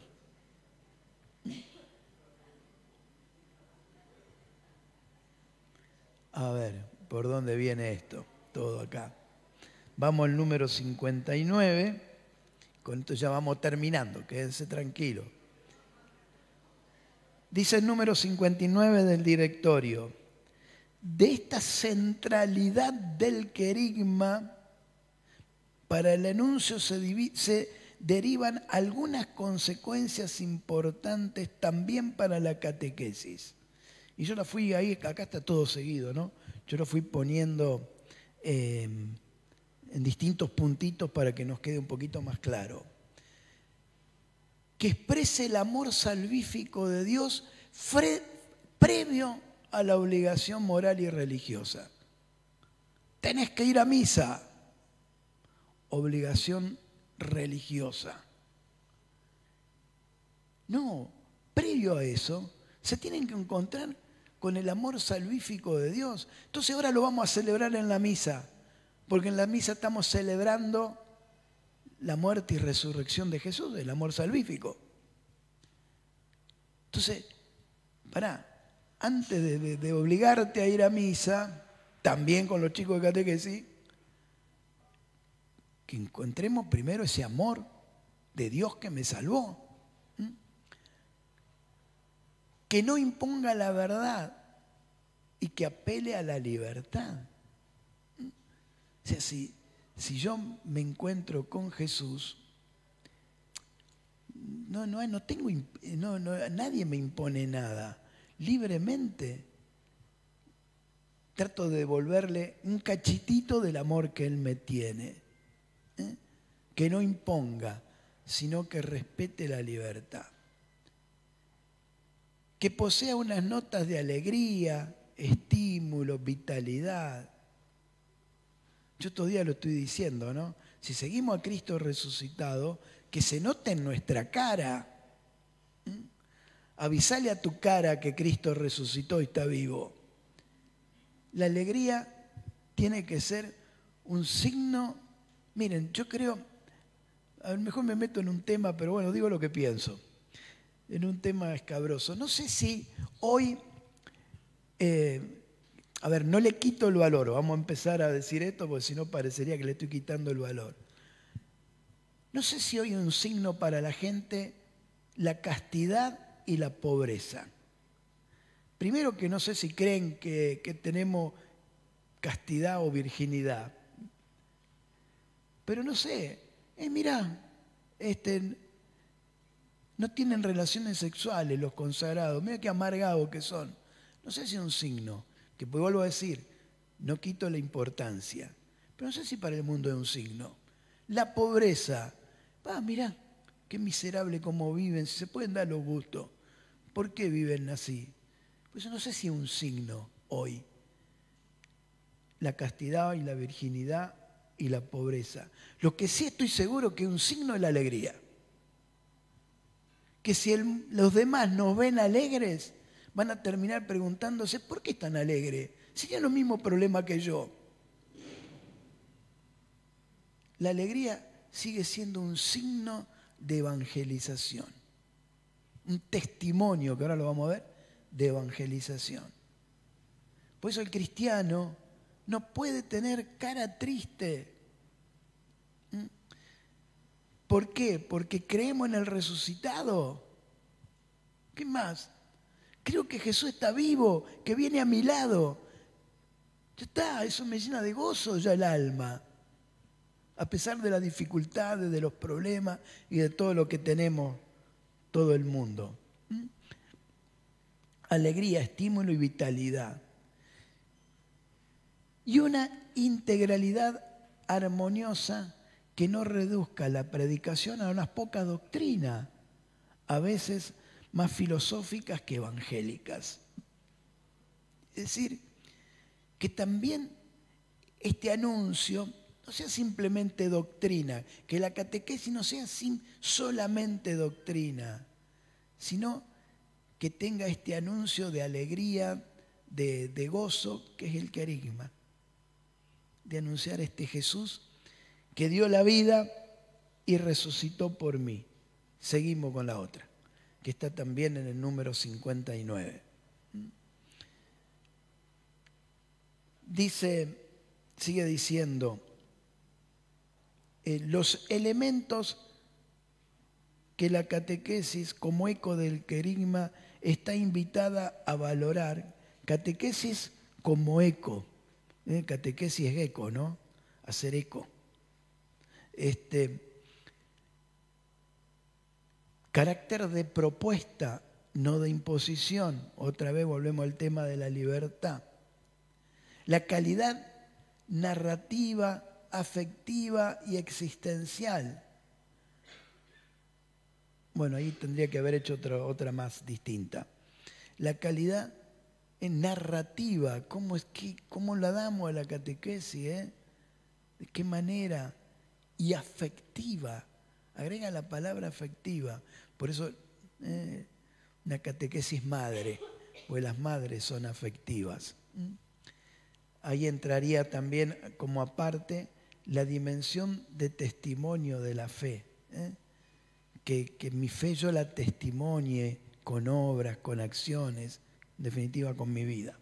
A ver, ¿por dónde viene esto? Todo acá. Vamos al número cincuenta y nueve. Con esto ya vamos terminando, quédense tranquilos. Dice el número cincuenta y nueve del directorio: de esta centralidad del querigma, para el anuncio se, se derivan algunas consecuencias importantes también para la catequesis. Y yo la fui ahí, acá está todo seguido, ¿no? Yo lo fui poniendo eh, en distintos puntitos para que nos quede un poquito más claro. Que exprese el amor salvífico de Dios fre- previo a la obligación moral y religiosa. Tenés que ir a misa. Obligación religiosa. No, previo a eso, se tienen que encontrar con el amor salvífico de Dios. Entonces ahora lo vamos a celebrar en la misa, porque en la misa estamos celebrando la muerte y resurrección de Jesús, el amor salvífico. Entonces, pará, antes de, de, de obligarte a ir a misa, también con los chicos de catequesis, que encontremos primero ese amor de Dios que me salvó. ¿Mm? Que no imponga la verdad y que apele a la libertad. ¿Mm? O sea, si, si yo me encuentro con Jesús, no, no, no tengo, no, no, nadie me impone nada. Libremente trato de devolverle un cachitito del amor que Él me tiene. ¿Eh? Que no imponga, sino que respete la libertad. Que posea unas notas de alegría, estímulo, vitalidad. Yo todavía lo estoy diciendo, ¿no? Si seguimos a Cristo resucitado, que se note en nuestra cara. ¿Mm? Avisale a tu cara que Cristo resucitó y está vivo. La alegría tiene que ser un signo. Miren, yo creo, a lo mejor me meto en un tema, pero bueno, digo lo que pienso. En un tema escabroso. No sé si hoy, eh, a ver, no le quito el valor. Vamos a empezar a decir esto porque si no parecería que le estoy quitando el valor. No sé si hoy es un signo para la gente la castidad y la pobreza. Primero que no sé si creen que, que tenemos castidad o virginidad. Pero no sé, eh, mirá, este, no tienen relaciones sexuales los consagrados, mira qué amargados que son. No sé si es un signo, que pues vuelvo a decir, no quito la importancia, pero no sé si para el mundo es un signo. La pobreza, ah, mirá, qué miserable cómo viven, si se pueden dar los gustos. ¿Por qué viven así? Pues no sé si es un signo hoy. La castidad y la virginidad y la pobreza. Lo que sí estoy seguro que es un signo de la alegría. Que si el, los demás nos ven alegres, van a terminar preguntándose ¿por qué están alegres? Si tienen los mismos problemas que yo. La alegría sigue siendo un signo de evangelización. Un testimonio, que ahora lo vamos a ver, de evangelización. Por eso el cristiano no puede tener cara triste. ¿Mm? ¿Por qué? Porque creemos en el resucitado. ¿Qué más? Creo que Jesús está vivo, que viene a mi lado. Ya está, eso me llena de gozo ya el alma. A pesar de las dificultades, de los problemas y de todo lo que tenemos todo el mundo. ¿Mm? Alegría, estímulo y vitalidad. Y una integralidad armoniosa que no reduzca la predicación a unas pocas doctrinas, a veces más filosóficas que evangélicas. Es decir, que también este anuncio no sea simplemente doctrina, que la catequesis no sea sin, solamente doctrina, sino que tenga este anuncio de alegría, de, de gozo, que es el querigma, de anunciar este Jesús que dio la vida y resucitó por mí. Seguimos con la otra, que está también en el número cincuenta y nueve. Dice, sigue diciendo, eh, los elementos que la catequesis como eco del querigma está invitada a valorar, catequesis como eco, ¿eh? Catequesis es eco, ¿no? Hacer eco. Este, carácter de propuesta, no de imposición. Otra vez volvemos al tema de la libertad. La calidad narrativa, afectiva y existencial. Bueno, ahí tendría que haber hecho otra, otra más distinta. La calidad narrativa, ¿cómo, es que, cómo la damos a la catequesis? Eh? ¿De qué manera? Y afectiva. Agrega la palabra afectiva. Por eso, eh, una catequesis madre, pues las madres son afectivas. Ahí entraría también como aparte la dimensión de testimonio de la fe, ¿eh? que, que mi fe yo la testimonie con obras, con acciones, en definitiva con mi vida.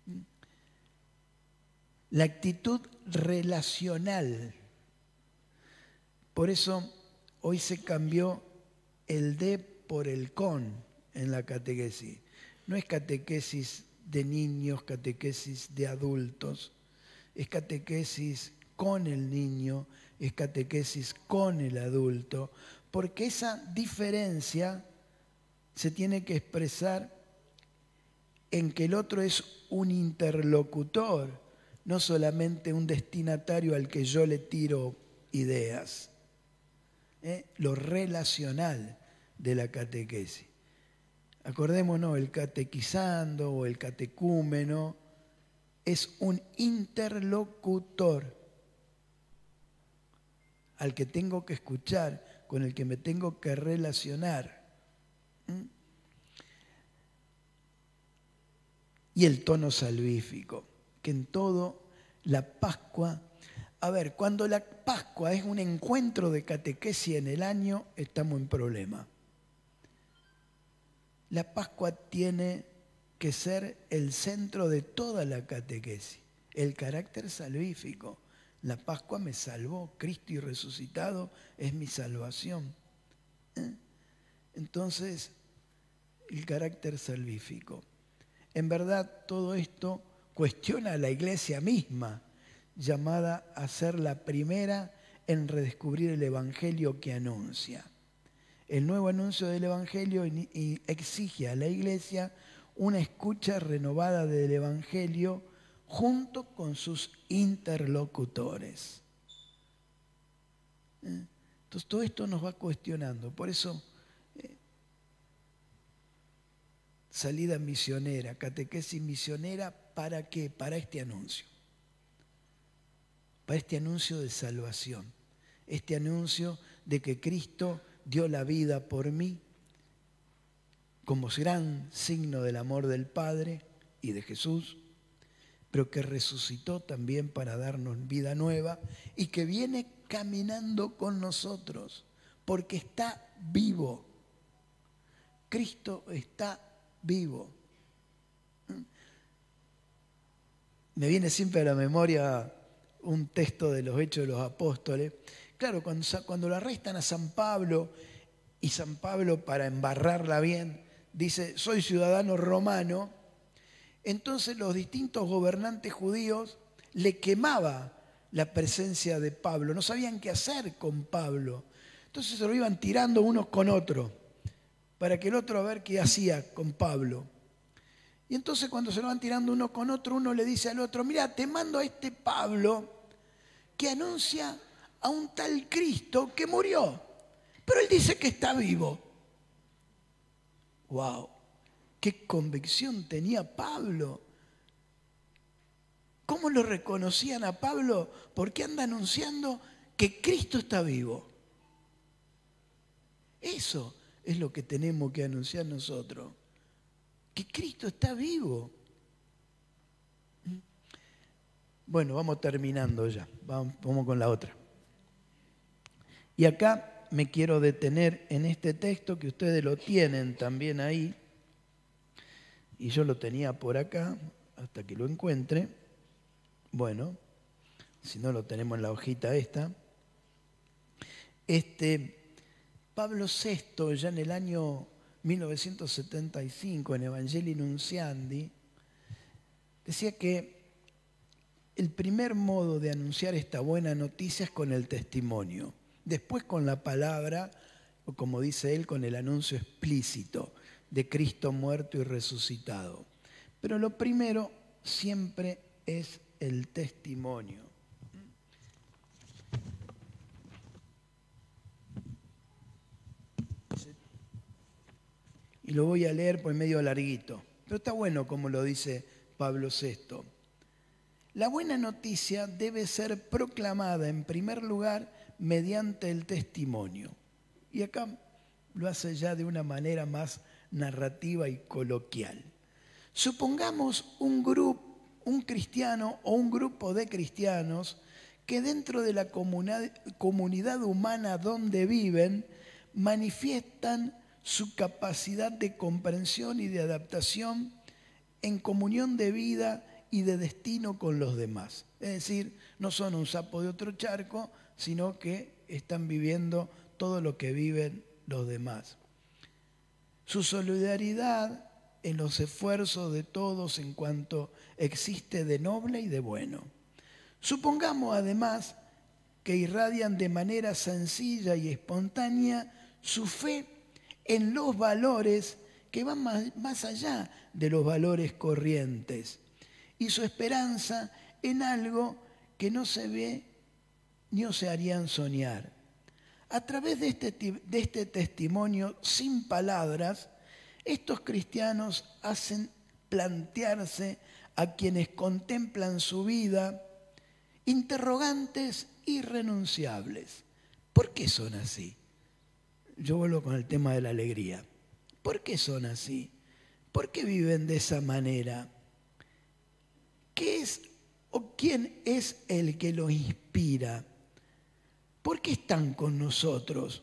La actitud relacional. Por eso hoy se cambió el de por el con en la catequesis. No es catequesis de niños, catequesis de adultos, es catequesis con el niño, es catequesis con el adulto, porque esa diferencia se tiene que expresar en que el otro es un interlocutor, no solamente un destinatario al que yo le tiro ideas. ¿Eh? Lo relacional de la catequesis. Acordémonos, el catequizando o el catecúmeno es un interlocutor al que tengo que escuchar, con el que me tengo que relacionar. ¿Mm? Y el tono salvífico, que en todo la Pascua... A ver, cuando la Pascua es un encuentro de catequesis en el año, estamos en problema. La Pascua tiene que ser el centro de toda la catequesis, el carácter salvífico. La Pascua me salvó, Cristo y resucitado es mi salvación. ¿Eh? Entonces, el carácter salvífico. En verdad, todo esto cuestiona a la Iglesia misma, llamada a ser la primera en redescubrir el Evangelio que anuncia. El nuevo anuncio del Evangelio exige a la Iglesia una escucha renovada del Evangelio junto con sus interlocutores. Entonces todo esto nos va cuestionando. Por eso, eh, salida misionera, catequesis misionera, ¿para qué? Para este anuncio. Para este anuncio de salvación. Este anuncio de que Cristo dio la vida por mí como gran signo del amor del Padre y de Jesús, pero que resucitó también para darnos vida nueva y que viene caminando con nosotros porque está vivo. Cristo está vivo. Me viene siempre a la memoria un texto de los Hechos de los Apóstoles. Claro, cuando, cuando lo arrestan a San Pablo, y San Pablo, para embarrarla bien, dice, soy ciudadano romano, entonces los distintos gobernantes judíos le quemaba la presencia de Pablo, no sabían qué hacer con Pablo. Entonces se lo iban tirando unos con otros, para que el otro a ver qué hacía con Pablo. Y entonces cuando se lo van tirando uno con otro, uno le dice al otro, mira, te mando a este Pablo que anuncia a un tal Cristo que murió, pero él dice que está vivo. ¡Wow! ¡Qué convicción tenía Pablo! ¿Cómo lo reconocían a Pablo? Porque anda anunciando que Cristo está vivo. Eso es lo que tenemos que anunciar nosotros. Que Cristo está vivo. Bueno, vamos terminando ya. Vamos, vamos con la otra. Y acá me quiero detener en este texto que ustedes lo tienen también ahí. Y yo lo tenía por acá hasta que lo encuentre. Bueno, si no lo tenemos en la hojita esta. Este, Pablo sexto, ya en el año mil novecientos setenta y cinco, en Evangelii Nunciandi, decía que el primer modo de anunciar esta buena noticia es con el testimonio. Después con la palabra, o como dice él, con el anuncio explícito de Cristo muerto y resucitado. Pero lo primero siempre es el testimonio. Y lo voy a leer pues medio larguito, pero está bueno como lo dice Pablo sexto. La buena noticia debe ser proclamada en primer lugar mediante el testimonio. Y acá lo hace ya de una manera más narrativa y coloquial. Supongamos un grupo, un cristiano o un grupo de cristianos que dentro de la comunidad, comunidad humana donde viven manifiestan su capacidad de comprensión y de adaptación en comunión de vida y de destino con los demás. Es decir, no son un sapo de otro charco, sino que están viviendo todo lo que viven los demás. Su solidaridad en los esfuerzos de todos en cuanto existe de noble y de bueno. Supongamos además que irradian de manera sencilla y espontánea su fe en los valores que van más, más allá de los valores corrientes y su esperanza en algo que no se ve ni os harían soñar. A través de este, de este testimonio sin palabras, estos cristianos hacen plantearse a quienes contemplan su vida interrogantes irrenunciables. ¿Por qué son así? Yo vuelvo con el tema de la alegría. ¿Por qué son así? ¿Por qué viven de esa manera? ¿Qué es o quién es el que los inspira? ¿Por qué están con nosotros?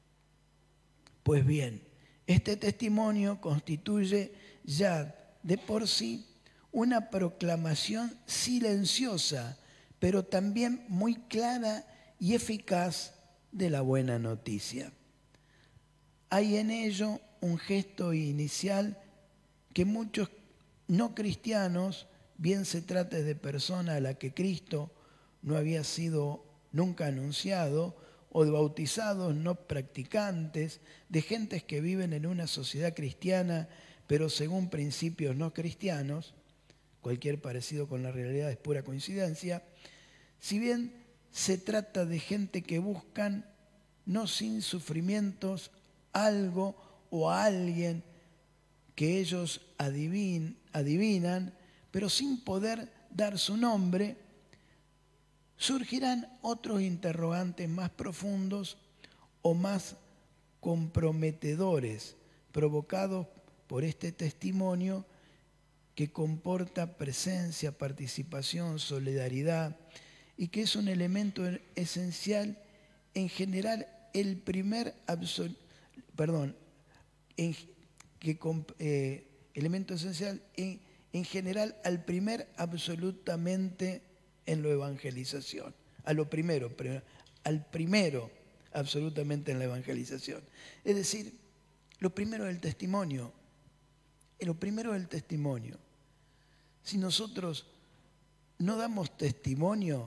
Pues bien, este testimonio constituye ya de por sí una proclamación silenciosa, pero también muy clara y eficaz de la buena noticia. Hay en ello un gesto inicial que muchos no cristianos, bien se trate de persona a la que Cristo no había sido nunca anunciado, o de bautizados no practicantes, de gentes que viven en una sociedad cristiana, pero según principios no cristianos, cualquier parecido con la realidad es pura coincidencia, si bien se trata de gente que buscan, no sin sufrimientos, algo o a alguien que ellos adivin, adivinan, pero sin poder dar su nombre, surgirán otros interrogantes más profundos o más comprometedores, provocados por este testimonio que comporta presencia, participación, solidaridad y que es un elemento esencial en general el primer absol, perdón, en, que eh, elemento esencial en, en general al primer absolutamente en la evangelización, a lo primero, al primero absolutamente en la evangelización. Es decir, lo primero del testimonio, lo primero del testimonio. Si nosotros no damos testimonio,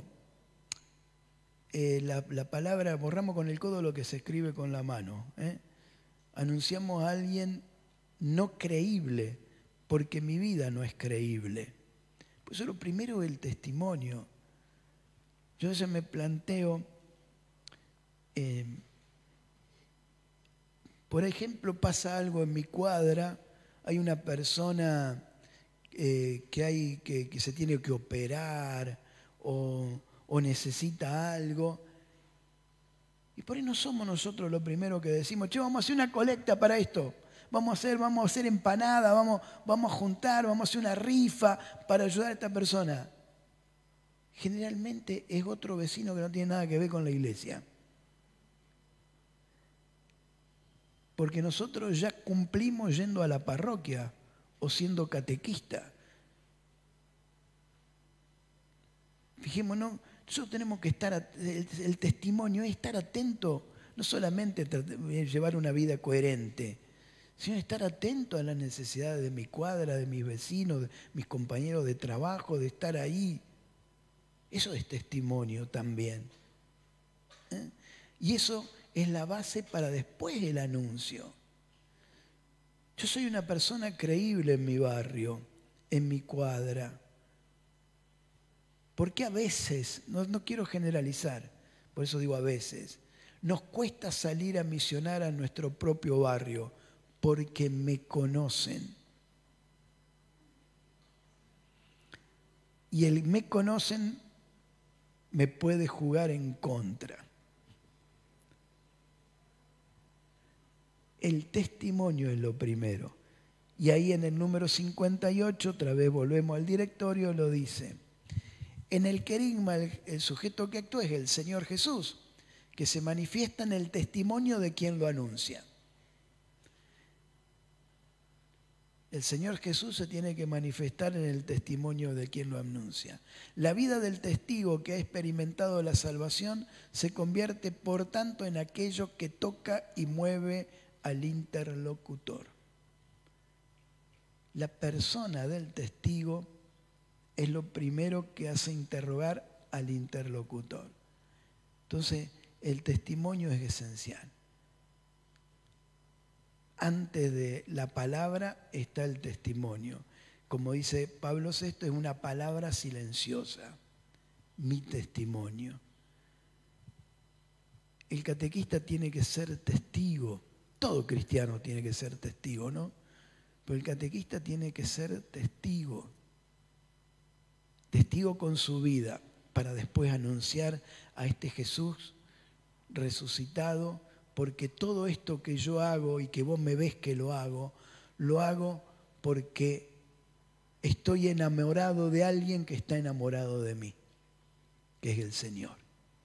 eh, la, la palabra, borramos con el codo lo que se escribe con la mano. ¿eh? Anunciamos a alguien no creíble, porque mi vida no es creíble. Por eso lo primero es el testimonio. Yo a veces me planteo, eh, por ejemplo, pasa algo en mi cuadra, hay una persona eh, que, hay, que, que se tiene que operar o, o necesita algo, y por ahí no somos nosotros lo primero que decimos, che, vamos a hacer una colecta para esto. Vamos a hacer, vamos a hacer empanada, vamos, vamos a juntar, vamos a hacer una rifa para ayudar a esta persona. Generalmente es otro vecino que no tiene nada que ver con la iglesia. Porque nosotros ya cumplimos yendo a la parroquia o siendo catequista. Fijémonos, nosotros tenemos que estar, el, el testimonio es estar atento, no solamente llevar una vida coherente, sino estar atento a las necesidades de mi cuadra, de mis vecinos, de mis compañeros de trabajo, de estar ahí. Eso es testimonio también. ¿Eh? Y eso es la base para después el anuncio. Yo soy una persona creíble en mi barrio, en mi cuadra. Porque a veces, no, no quiero generalizar, por eso digo a veces, nos cuesta salir a misionar a nuestro propio barrio, porque me conocen. Y el me conocen me puede jugar en contra. el testimonio es lo primero. Y ahí en el número cincuenta y ocho, otra vez volvemos al directorio, lo dice. En el querigma, el, el sujeto que actúa es el Señor Jesús, que se manifiesta en el testimonio de quien lo anuncia. El Señor Jesús se tiene que manifestar en el testimonio de quien lo anuncia. La vida del testigo que ha experimentado la salvación se convierte, por tanto, en aquello que toca y mueve al interlocutor. La persona del testigo es lo primero que hace interrogar al interlocutor. Entonces, el testimonio es esencial. Antes de la palabra está el testimonio. Como dice Pablo sexto, es una palabra silenciosa. Mi testimonio. El catequista tiene que ser testigo. Todo cristiano tiene que ser testigo, ¿no? Pero el catequista tiene que ser testigo. Testigo con su vida, para después anunciar a este Jesús resucitado, porque todo esto que yo hago y que vos me ves que lo hago, lo hago porque estoy enamorado de alguien que está enamorado de mí, que es el Señor.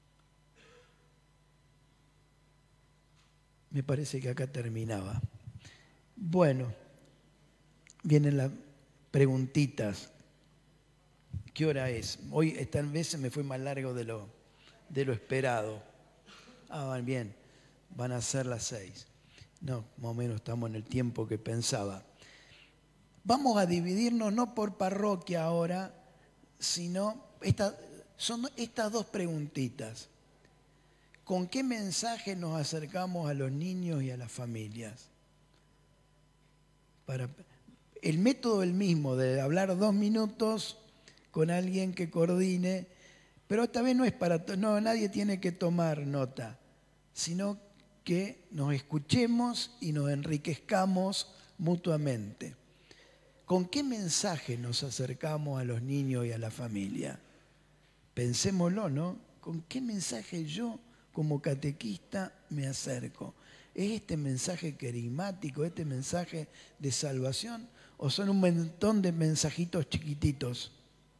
Me parece que acá terminaba. Bueno, vienen las preguntitas. ¿Qué hora es? Hoy esta vez se me fue más largo de lo, de lo esperado. Ah, bien. Van a ser las seis. No, más o menos estamos en el tiempo que pensaba. Vamos a dividirnos no por parroquia ahora, sino esta, son estas dos preguntitas. ¿Con qué mensaje nos acercamos a los niños y a las familias? Para, el método es el mismo, de hablar dos minutos con alguien que coordine, pero esta vez no es para... No, nadie tiene que tomar nota, sino que nos escuchemos y nos enriquezcamos mutuamente. ¿Con qué mensaje nos acercamos a los niños y a la familia? Pensémoslo, ¿no? ¿Con qué mensaje yo, como catequista, me acerco? ¿Es este mensaje querigmático, este mensaje de salvación? ¿O son un montón de mensajitos chiquititos?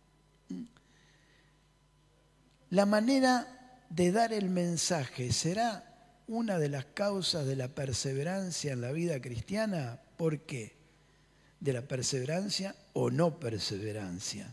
La manera de dar el mensaje será una de las causas de la perseverancia en la vida cristiana. ¿Por qué? De la perseverancia o no perseverancia.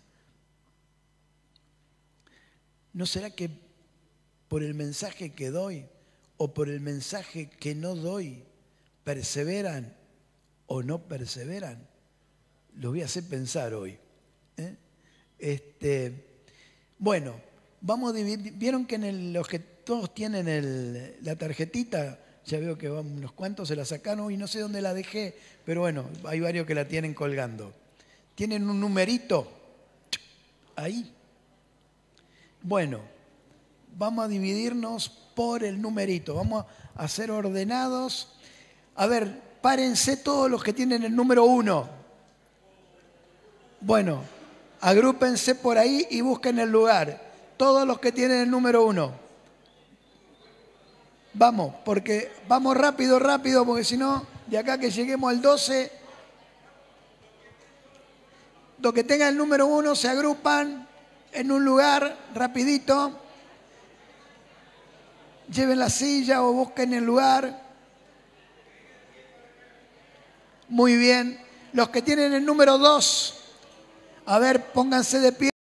¿No será que por el mensaje que doy o por el mensaje que no doy perseveran o no perseveran? Los voy a hacer pensar hoy. ¿eh? Este, bueno, vamos a dividir. ¿Vieron que en el, los que todos tienen el, la tarjetita? Ya veo que unos cuantos se la sacaron y no sé dónde la dejé, pero bueno, hay varios que la tienen colgando. ¿Tienen un numerito? Ahí. Bueno, vamos a dividirnos por el numerito. Vamos a ser ordenados. A ver, párense todos los que tienen el número uno. Bueno, agrúpense por ahí y busquen el lugar. Todos los que tienen el número uno. Vamos, porque vamos rápido, rápido, porque si no, de acá que lleguemos al doce, los que tengan el número uno se agrupan en un lugar rapidito. Lleven la silla o busquen el lugar. Muy bien. Los que tienen el número dos, a ver, pónganse de pie.